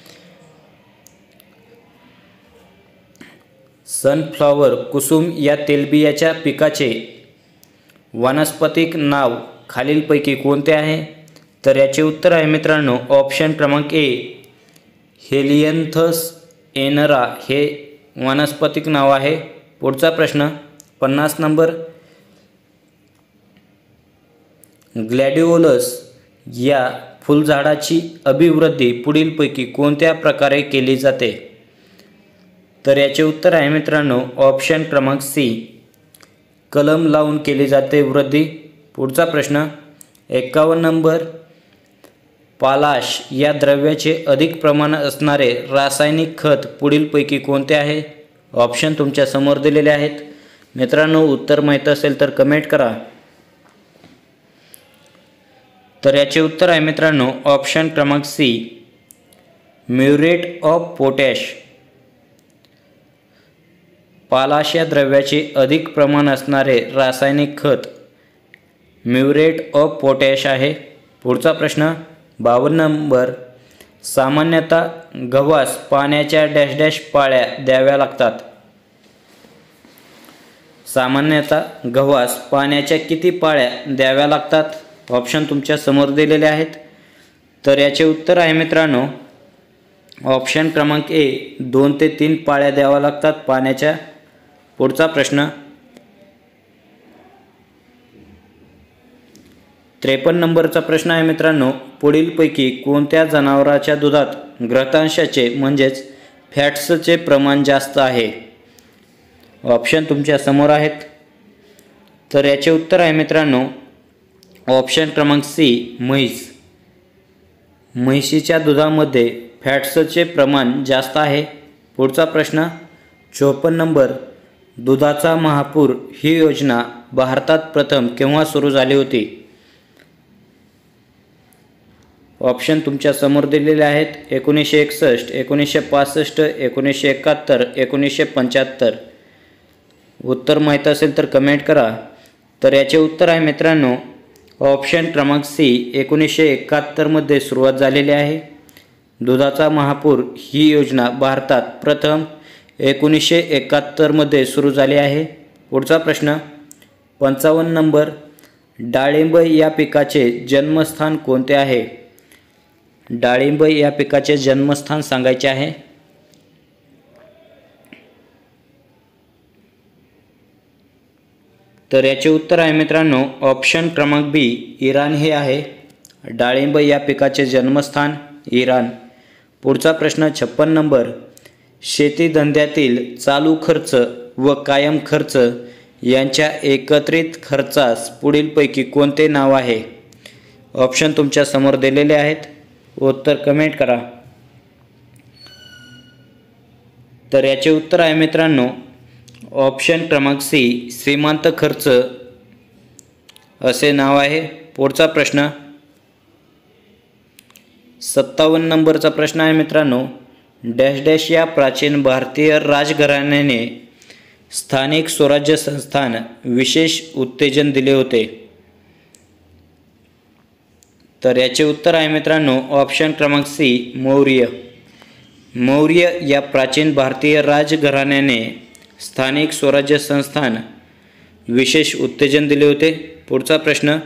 सनफ्लॉवर कुसुम या तेलबियाच्या पिकाचे वानस्पतिक नाव खालीलपैकी कोणते आहे? तर याचे उत्तर आहे मित्रांनो ऑप्शन क्रमांक ए हेलियंथस एनरा हे वानस्पतिक नाव आहे। पुढचा प्रश्न पन्नास नंबर, ग्लॅडिओलस या फुलझाडाची अभिवृद्धी पुढीलपैकी कोणत्या प्रकारे केली जाते? तर याचे उत्तर आहे मित्रांनो ऑप्शन क्रमांक सी कलम लावून केली जाते वृद्धी। पुढचा प्रश्न एक्कावन्न नंबर, पालाश या द्रव्याचे अधिक प्रमाण असणारे रासायनिक खत पुढीलपैकी कोणते आहे? ऑप्शन तुमच्या समोर दिलेले आहेत। मित्रांनो उत्तर माहीत असेल तर कमेंट करा। तर याचे उत्तर आहे मित्रांनो ऑप्शन क्रमांक सी म्युरेट ऑफ पोटॅश। पालाश या द्रव्याचे अधिक प्रमाण असणारे रासायनिक खत म्युरेट ऑफ पोटॅश आहे। पुढचा प्रश्न बावन्न नंबर, सामान्यतः गव्हास पाण्याच्या डॅश डॅश पाळ्या द्याव्या लागतात। सामान्यतः गव्हास पाण्याच्या किती पाळ्या द्याव्या लागतात? ऑप्शन तुमच्या समोर दिलेले आहेत, तर याचे उत्तर आहे मित्रांनो ऑप्शन क्रमांक ए दोन ते तीन पाळ्या द्याव्या लागतात पाण्याच्या। पुढचा प्रश्न त्रेपन्न नंबरचा प्रश्न आहे मित्रांनो, पुढीलपैकी कोणत्या जनावराच्या दुधात घृतांशाचे म्हणजेच फॅट्सचे प्रमाण जास्त आहे? ऑप्शन तुमच्या समोर आहेत, तर याचे उत्तर आहे मित्रांनो ऑप्शन क्रमांक सी म्हैस। म्हैशीच्या दुधामध्ये फॅट्सचे प्रमाण जास्त आहे। पुढचा प्रश्न चोपन्न नंबर, दुधाचा महापूर ही योजना भारतात प्रथम केव्हा सुरू झाली होती? ऑप्शन तुमच्या समोर दिलेले आहेत, एकोणीसशे एकसष्ट, एकोणीसशे पासष्ट, एकोणीसशे एकाहत्तर, एकोणीसशे पंच्याहत्तर। उत्तर माहीत असेल तर कमेंट करा। तर याचे उत्तर आहे मित्रांनो ऑप्शन क्रमांक सी, एकोणीसशे एकाहत्तरमध्ये सुरुवात झालेली आहे. दुधाचा महापूर ही योजना भारतात प्रथम एकोणीसशे एकाहत्तरमध्ये सुरू झाली आहे. पुढचा प्रश्न पंचावन्न नंबर, डाळिंब या पिकाचे जन्मस्थान कोणते आहे? डाळिंब या पिकाचे जन्मस्थान सांगायचे आहे. तर याचे उत्तर आहे मित्रांनो ऑप्शन क्रमांक बी, इराण हे आहे. डाळिंब या पिकाचे जन्मस्थान इराण. पुढचा प्रश्न छप्पन नंबर, शेती धंद्यातील चालू खर्च व कायम खर्च यांच्या एकत्रित खर्चास पुढीलपैकी कोणते नाव आहे? ऑप्शन तुमच्या समोर दिलेले आहेत, उत्तर कमेंट करा. तर याचे उत्तर आहे मित्रांनो ऑप्शन क्रमांक सी, सीमांत खर्च असे नाव आहे. पुढचा प्रश्न सत्तावन्न नंबरचा प्रश्न आहे मित्रांनो, डॅश डॅश या प्राचीन भारतीय राजघराण्याने स्थानिक स्वराज्य संस्थान विशेष उत्तेजन दिले होते? तर याचे उत्तर आहे मित्रांनो ऑप्शन क्रमांक सी, मौर्य. मौर्य या प्राचीन भारतीय राजघराण्याने स्थानिक स्वराज्य संस्थान विशेष उत्तेजन दिले होते. पुढचा प्रश्न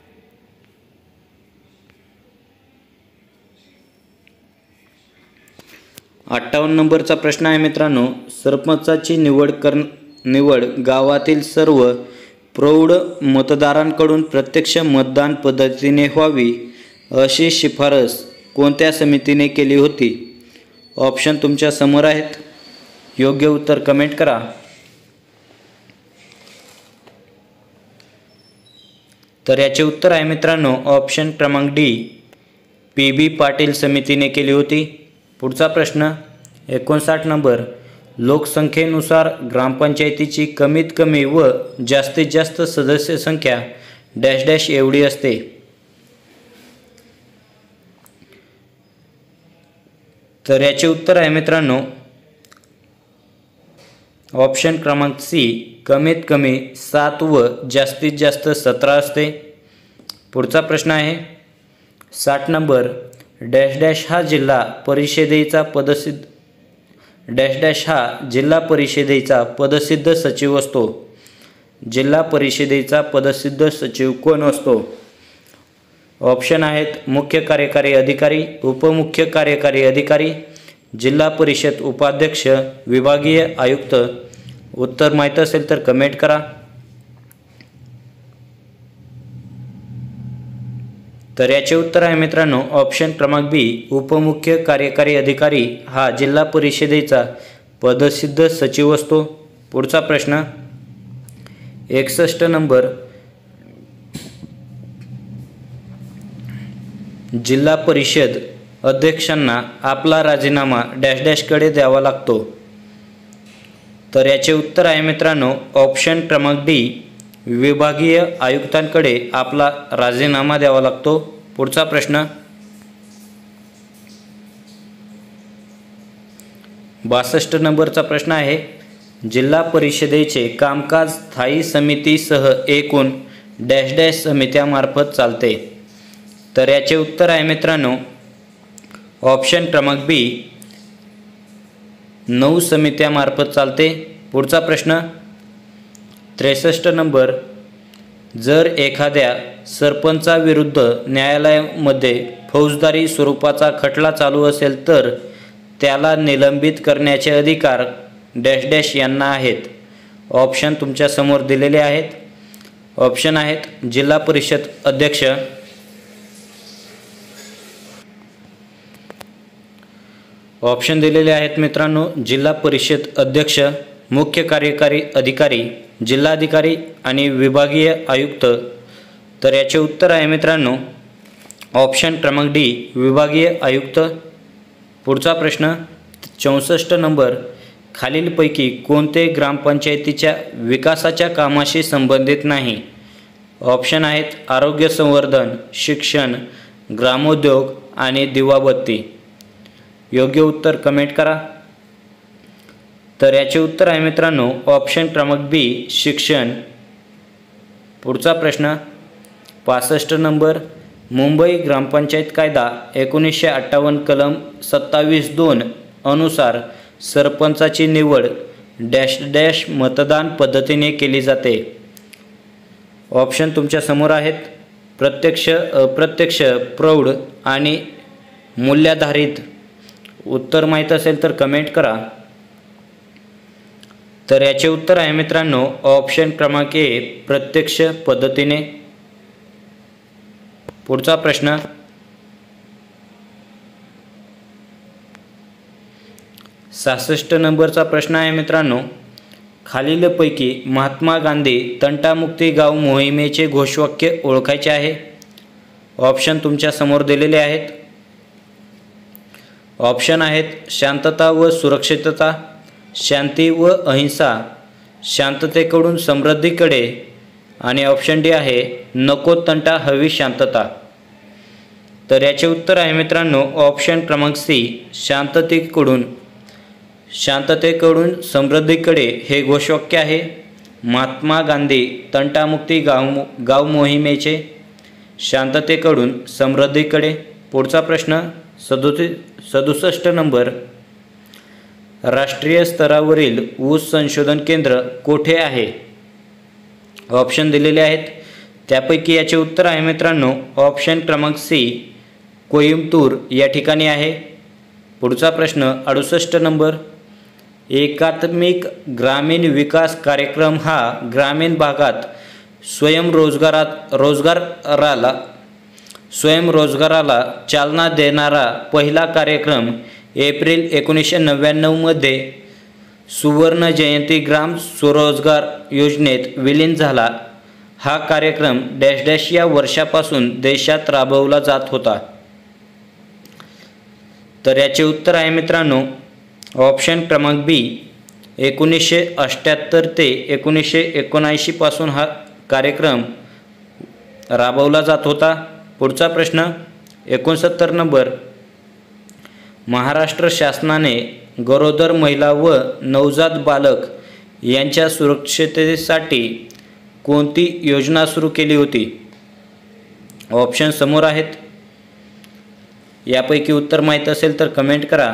अठ्ठावन्न नंबरचा प्रश्न आहे मित्रांनो, सरपंचाची निवड कर निवड गावातील सर्व प्रौढ मतदारांकडून प्रत्यक्ष मतदान पद्धतीने व्हावी अशी शिफारस कोणत्या समितीने केली होती? ऑप्शन तुमच्या समोर आहेत, योग्य उत्तर कमेंट करा. तर याचे उत्तर आहे मित्रांनो ऑप्शन क्रमांक डी, पी बी पाटील समितीने केली होती. पुढचा प्रश्न एकोणसाठ नंबर, लोकसंख्येनुसार ग्रामपंचायतीची कमीत कमी व जास्तीत जास्त सदस्य संख्या डॅश डॅश एवढी असते? तर याचे उत्तर आहे मित्रांनो ऑप्शन क्रमांक सी, कमीत कमी सात व जास्तीत जास्त सतरा असते. पुढचा प्रश्न आहे साठ नंबर, डॅश डॅश हा जिल्हा परिषदेचा पदसिद्ध डॅश डॅश हा जिल्हा परिषदेचा पदसिद्ध सचिव असतो. जिल्हा परिषदेचा पदसिद्ध सचिव कोण असतो? ऑप्शन आहेत मुख्य कार्यकारी अधिकारी, उपमुख्य कार्यकारी अधिकारी, जिल्हा परिषद उपाध्यक्ष, विभागीय आयुक्त. उत्तर माहीत असेल तर कमेंट करा. तर याचे उत्तर आहे मित्रांनो ऑप्शन क्रमांक बी, उपमुख्य कार्यकारी अधिकारी हा जिल्हा परिषदेचा पदसिद्ध सचिव असतो. पुढचा प्रश्न एकसष्ट नंबर, जिल्हा परिषद अध्यक्षांना आपला राजीनामा डॅश डॅशकडे द्यावा लागतो. तर याचे उत्तर आहे मित्रांनो ऑप्शन क्रमांक डी, विभागीय आयुक्तांकडे आपला राजीनामा द्यावा लागतो. पुढचा प्रश्न बासष्ट नंबरचा प्रश्न आहे, जिल्हा परिषदेचे कामकाज स्थायी समितीसह एकूण डॅश डॅश समित्यामार्फत चालते. तर याचे उत्तर आहे मित्रांनो ऑप्शन क्रमांक बी, नऊ समित्यामार्फत चालते. पुढचा प्रश्न त्रेसष्ट नंबर, जर एखाद्या सरपंचाविरुद्ध न्यायालयामध्ये फौजदारी स्वरूपाचा खटला चालू असेल तर त्याला निलंबित करण्याचे अधिकार डॅश डॅश यांना आहेत. ऑप्शन तुमच्या समोर दिलेले आहेत. ऑप्शन आहेत जिल्हा परिषद अध्यक्ष, ऑप्शन दिलेले आहेत मित्रांनो जिल्हा परिषद अध्यक्ष, मुख्य कार्यकारी अधिकारी, जिल्हाधिकारी आणि विभागीय आयुक्त. तर याचे उत्तर आहे मित्रांनो ऑप्शन क्रमांक डी, विभागीय आयुक्त. पुढचा प्रश्न चौसष्ट नंबर, खालीलपैकी कोणते ग्रामपंचायतीच्या विकासाच्या कामाशी संबंधित नाही? ऑप्शन आहेत आरोग्य संवर्धन, शिक्षण, ग्रामोद्योग आणि दिवाबत्ती. योग्य उत्तर कमेंट करा. तर याचे उत्तर आहे मित्रांनो ऑप्शन क्रमांक बी, शिक्षण. पुढचा प्रश्न पासष्ट नंबर, मुंबई ग्रामपंचायत कायदा एकोणीसशे अठ्ठावन्न कलम सत्तावीस दोन अनुसार सरपंचाची निवड डॅश डॅश मतदान पद्धतीने केली जाते. ऑप्शन तुमच्या समोर आहेत. प्रत्यक्ष, अप्रत्यक्ष, प्रौढ आणि मूल्याधारित. उत्तर माहीत असेल तर कमेंट करा. तर याचे उत्तर आहे मित्रांनो ऑप्शन क्रमांक ए, प्रत्यक्ष पद्धतीने. पुढचा प्रश्न सहासष्ट नंबरचा प्रश्न आहे मित्रांनो, खालीलपैकी महात्मा गांधी तंटामुक्ती गाव मोहिमेचे घोषवाक्य ओळखायचे आहे. ऑप्शन तुमच्या समोर दिलेले आहेत. ऑप्शन आहेत शांतता व सुरक्षितता, शांती व अहिंसा, शांततेकडून समृद्धीकडे, आणि ऑप्शन डी आहे नको तंटा हवी शांतता. तर याचे उत्तर आहे मित्रांनो ऑप्शन क्रमांक सी, शांततेकडून शांततेकडून समृद्धीकडे हे घोषवाक्य आहे. महात्मा गांधी तंटामुक्ती गाव गाव मोहिमेचे शांततेकडून समृद्धीकडे. पुढचा प्रश्न सदोती सदुसष्ट नंबर, राष्ट्रीय स्तरावरील ऊस संशोधन केंद्र कोठे आहे. ऑप्शन दिलेले आहेत. त्यापैकी याचे उत्तर आहे मित्रांनो ऑप्शन क्रमांक सी, कोइंबतूर या ठिकाणी आहे. पुढचा प्रश्न अडुसष्ट नंबर, एकात्मिक ग्रामीण विकास कार्यक्रम हा ग्रामीण भागात स्वयंरोजगारात रोजगाराला स्वयंरोजगाराला चालना देणारा पहिला कार्यक्रम एप्रिल एकोणीसशे नव्याण्णवमध्ये सुवर्ण जयंती ग्राम स्वरोजगार योजनेत विलीन झाला. हा कार्यक्रम डॅश डॅश या वर्षापासून देशात राबवला जात होता. तर याचे उत्तर आहे मित्रांनो ऑप्शन क्रमांक बी, एकोणीसशे अठ्ठ्याहत्तर ते एकोणीसशे एकोणऐंशी पासून हा कार्यक्रम राबवला जात होता. पुढचा प्रश्न एकोणसत्तर नंबर, महाराष्ट्र शासनाने गरोदर महिला व नवजात बालक यांच्या सुरक्षिततेसाठी कोणती योजना सुरू केली होती. ऑप्शन समोर आहेत. यापैकी उत्तर माहीत असेल तर कमेंट करा.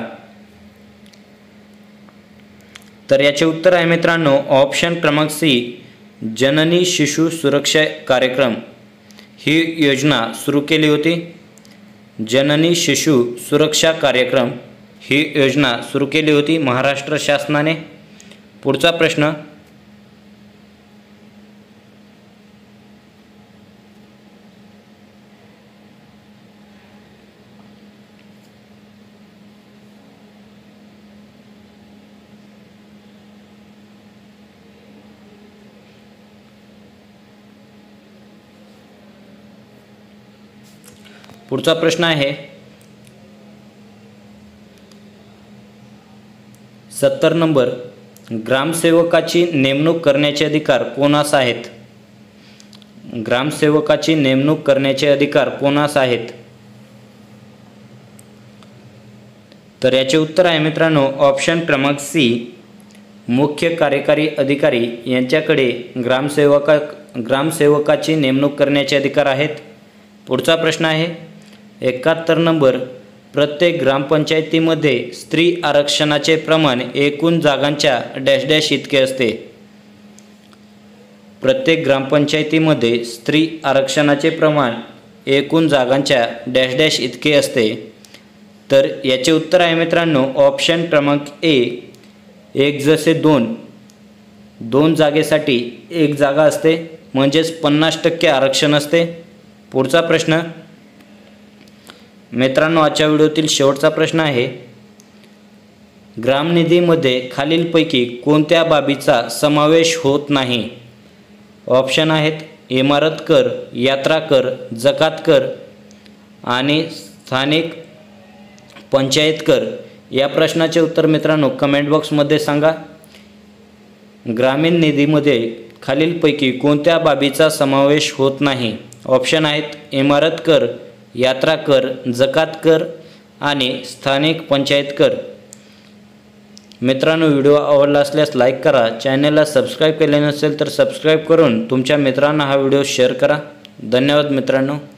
तर याचे उत्तर आहे मित्रांनो ऑप्शन क्रमांक सी, जननी शिशु सुरक्षा कार्यक्रम ही योजना सुरू केली होती. जननी शिशु सुरक्षा कार्यक्रम ही योजना सुरू केली होती महाराष्ट्र शासनाने. पुढचा प्रश्न पुढचा प्रश्न आहे सत्तर नंबर, ग्रामसेवकाची नेमणूक करण्याचे अधिकार कोणास आहेत. ग्रामसेवकाची नेमणूक करण्याचे अधिकार कोणास आहेत. तर याचे उत्तर आहे मित्रांनो ऑप्शन क्रमांक सी, मुख्य कार्यकारी अधिकारी यांच्याकडे ग्रामसेवका ग्रामसेवकाची नेमणूक करण्याचे अधिकार आहेत. पुढचा प्रश्न आहे एकाहत्तर नंबर, प्रत्येक ग्रामपंचायतीमध्ये स्त्री आरक्षणाचे प्रमाण एकूण जागांच्या डॅश डॅश इतके असते. प्रत्येक ग्रामपंचायतीमध्ये स्त्री आरक्षणाचे प्रमाण एकूण जागांच्या डॅश डॅश इतके असते. तर याचे उत्तर आहे मित्रांनो ऑप्शन क्रमांक ए, एक जसे दोन दोन जागेसाठी एक जागा असते म्हणजेच पन्नास टक्के आरक्षण असते. पुढचा प्रश्न मित्रांनो आजच्या व्हिडिओतील शेवटचा प्रश्न आहे, ग्रामनिधीमध्ये खालीलपैकी कोणत्या बाबीचा समावेश होत नाही. ऑप्शन आहेत इमारत कर, यात्रा कर, जकात कर आणि स्थानिक पंचायत कर. या प्रश्नाचे उत्तर मित्रांनो कमेंट बॉक्समध्ये सांगा. ग्रामीण निधीमध्ये खालीलपैकी कोणत्या बाबीचा समावेश होत नाही. ऑप्शन आहेत इमारत कर, यात्रा कर, जकात कर आणि स्थानिक पंचायत कर. मित्रांनो, व्हिडिओ आवडला असल्यास लाईक करा. चॅनलला सबस्क्राईब केले नसेल तर सबस्क्राईब करून तुमच्या मित्रांना हा व्हिडिओ शेअर करा. धन्यवाद मित्रांनो.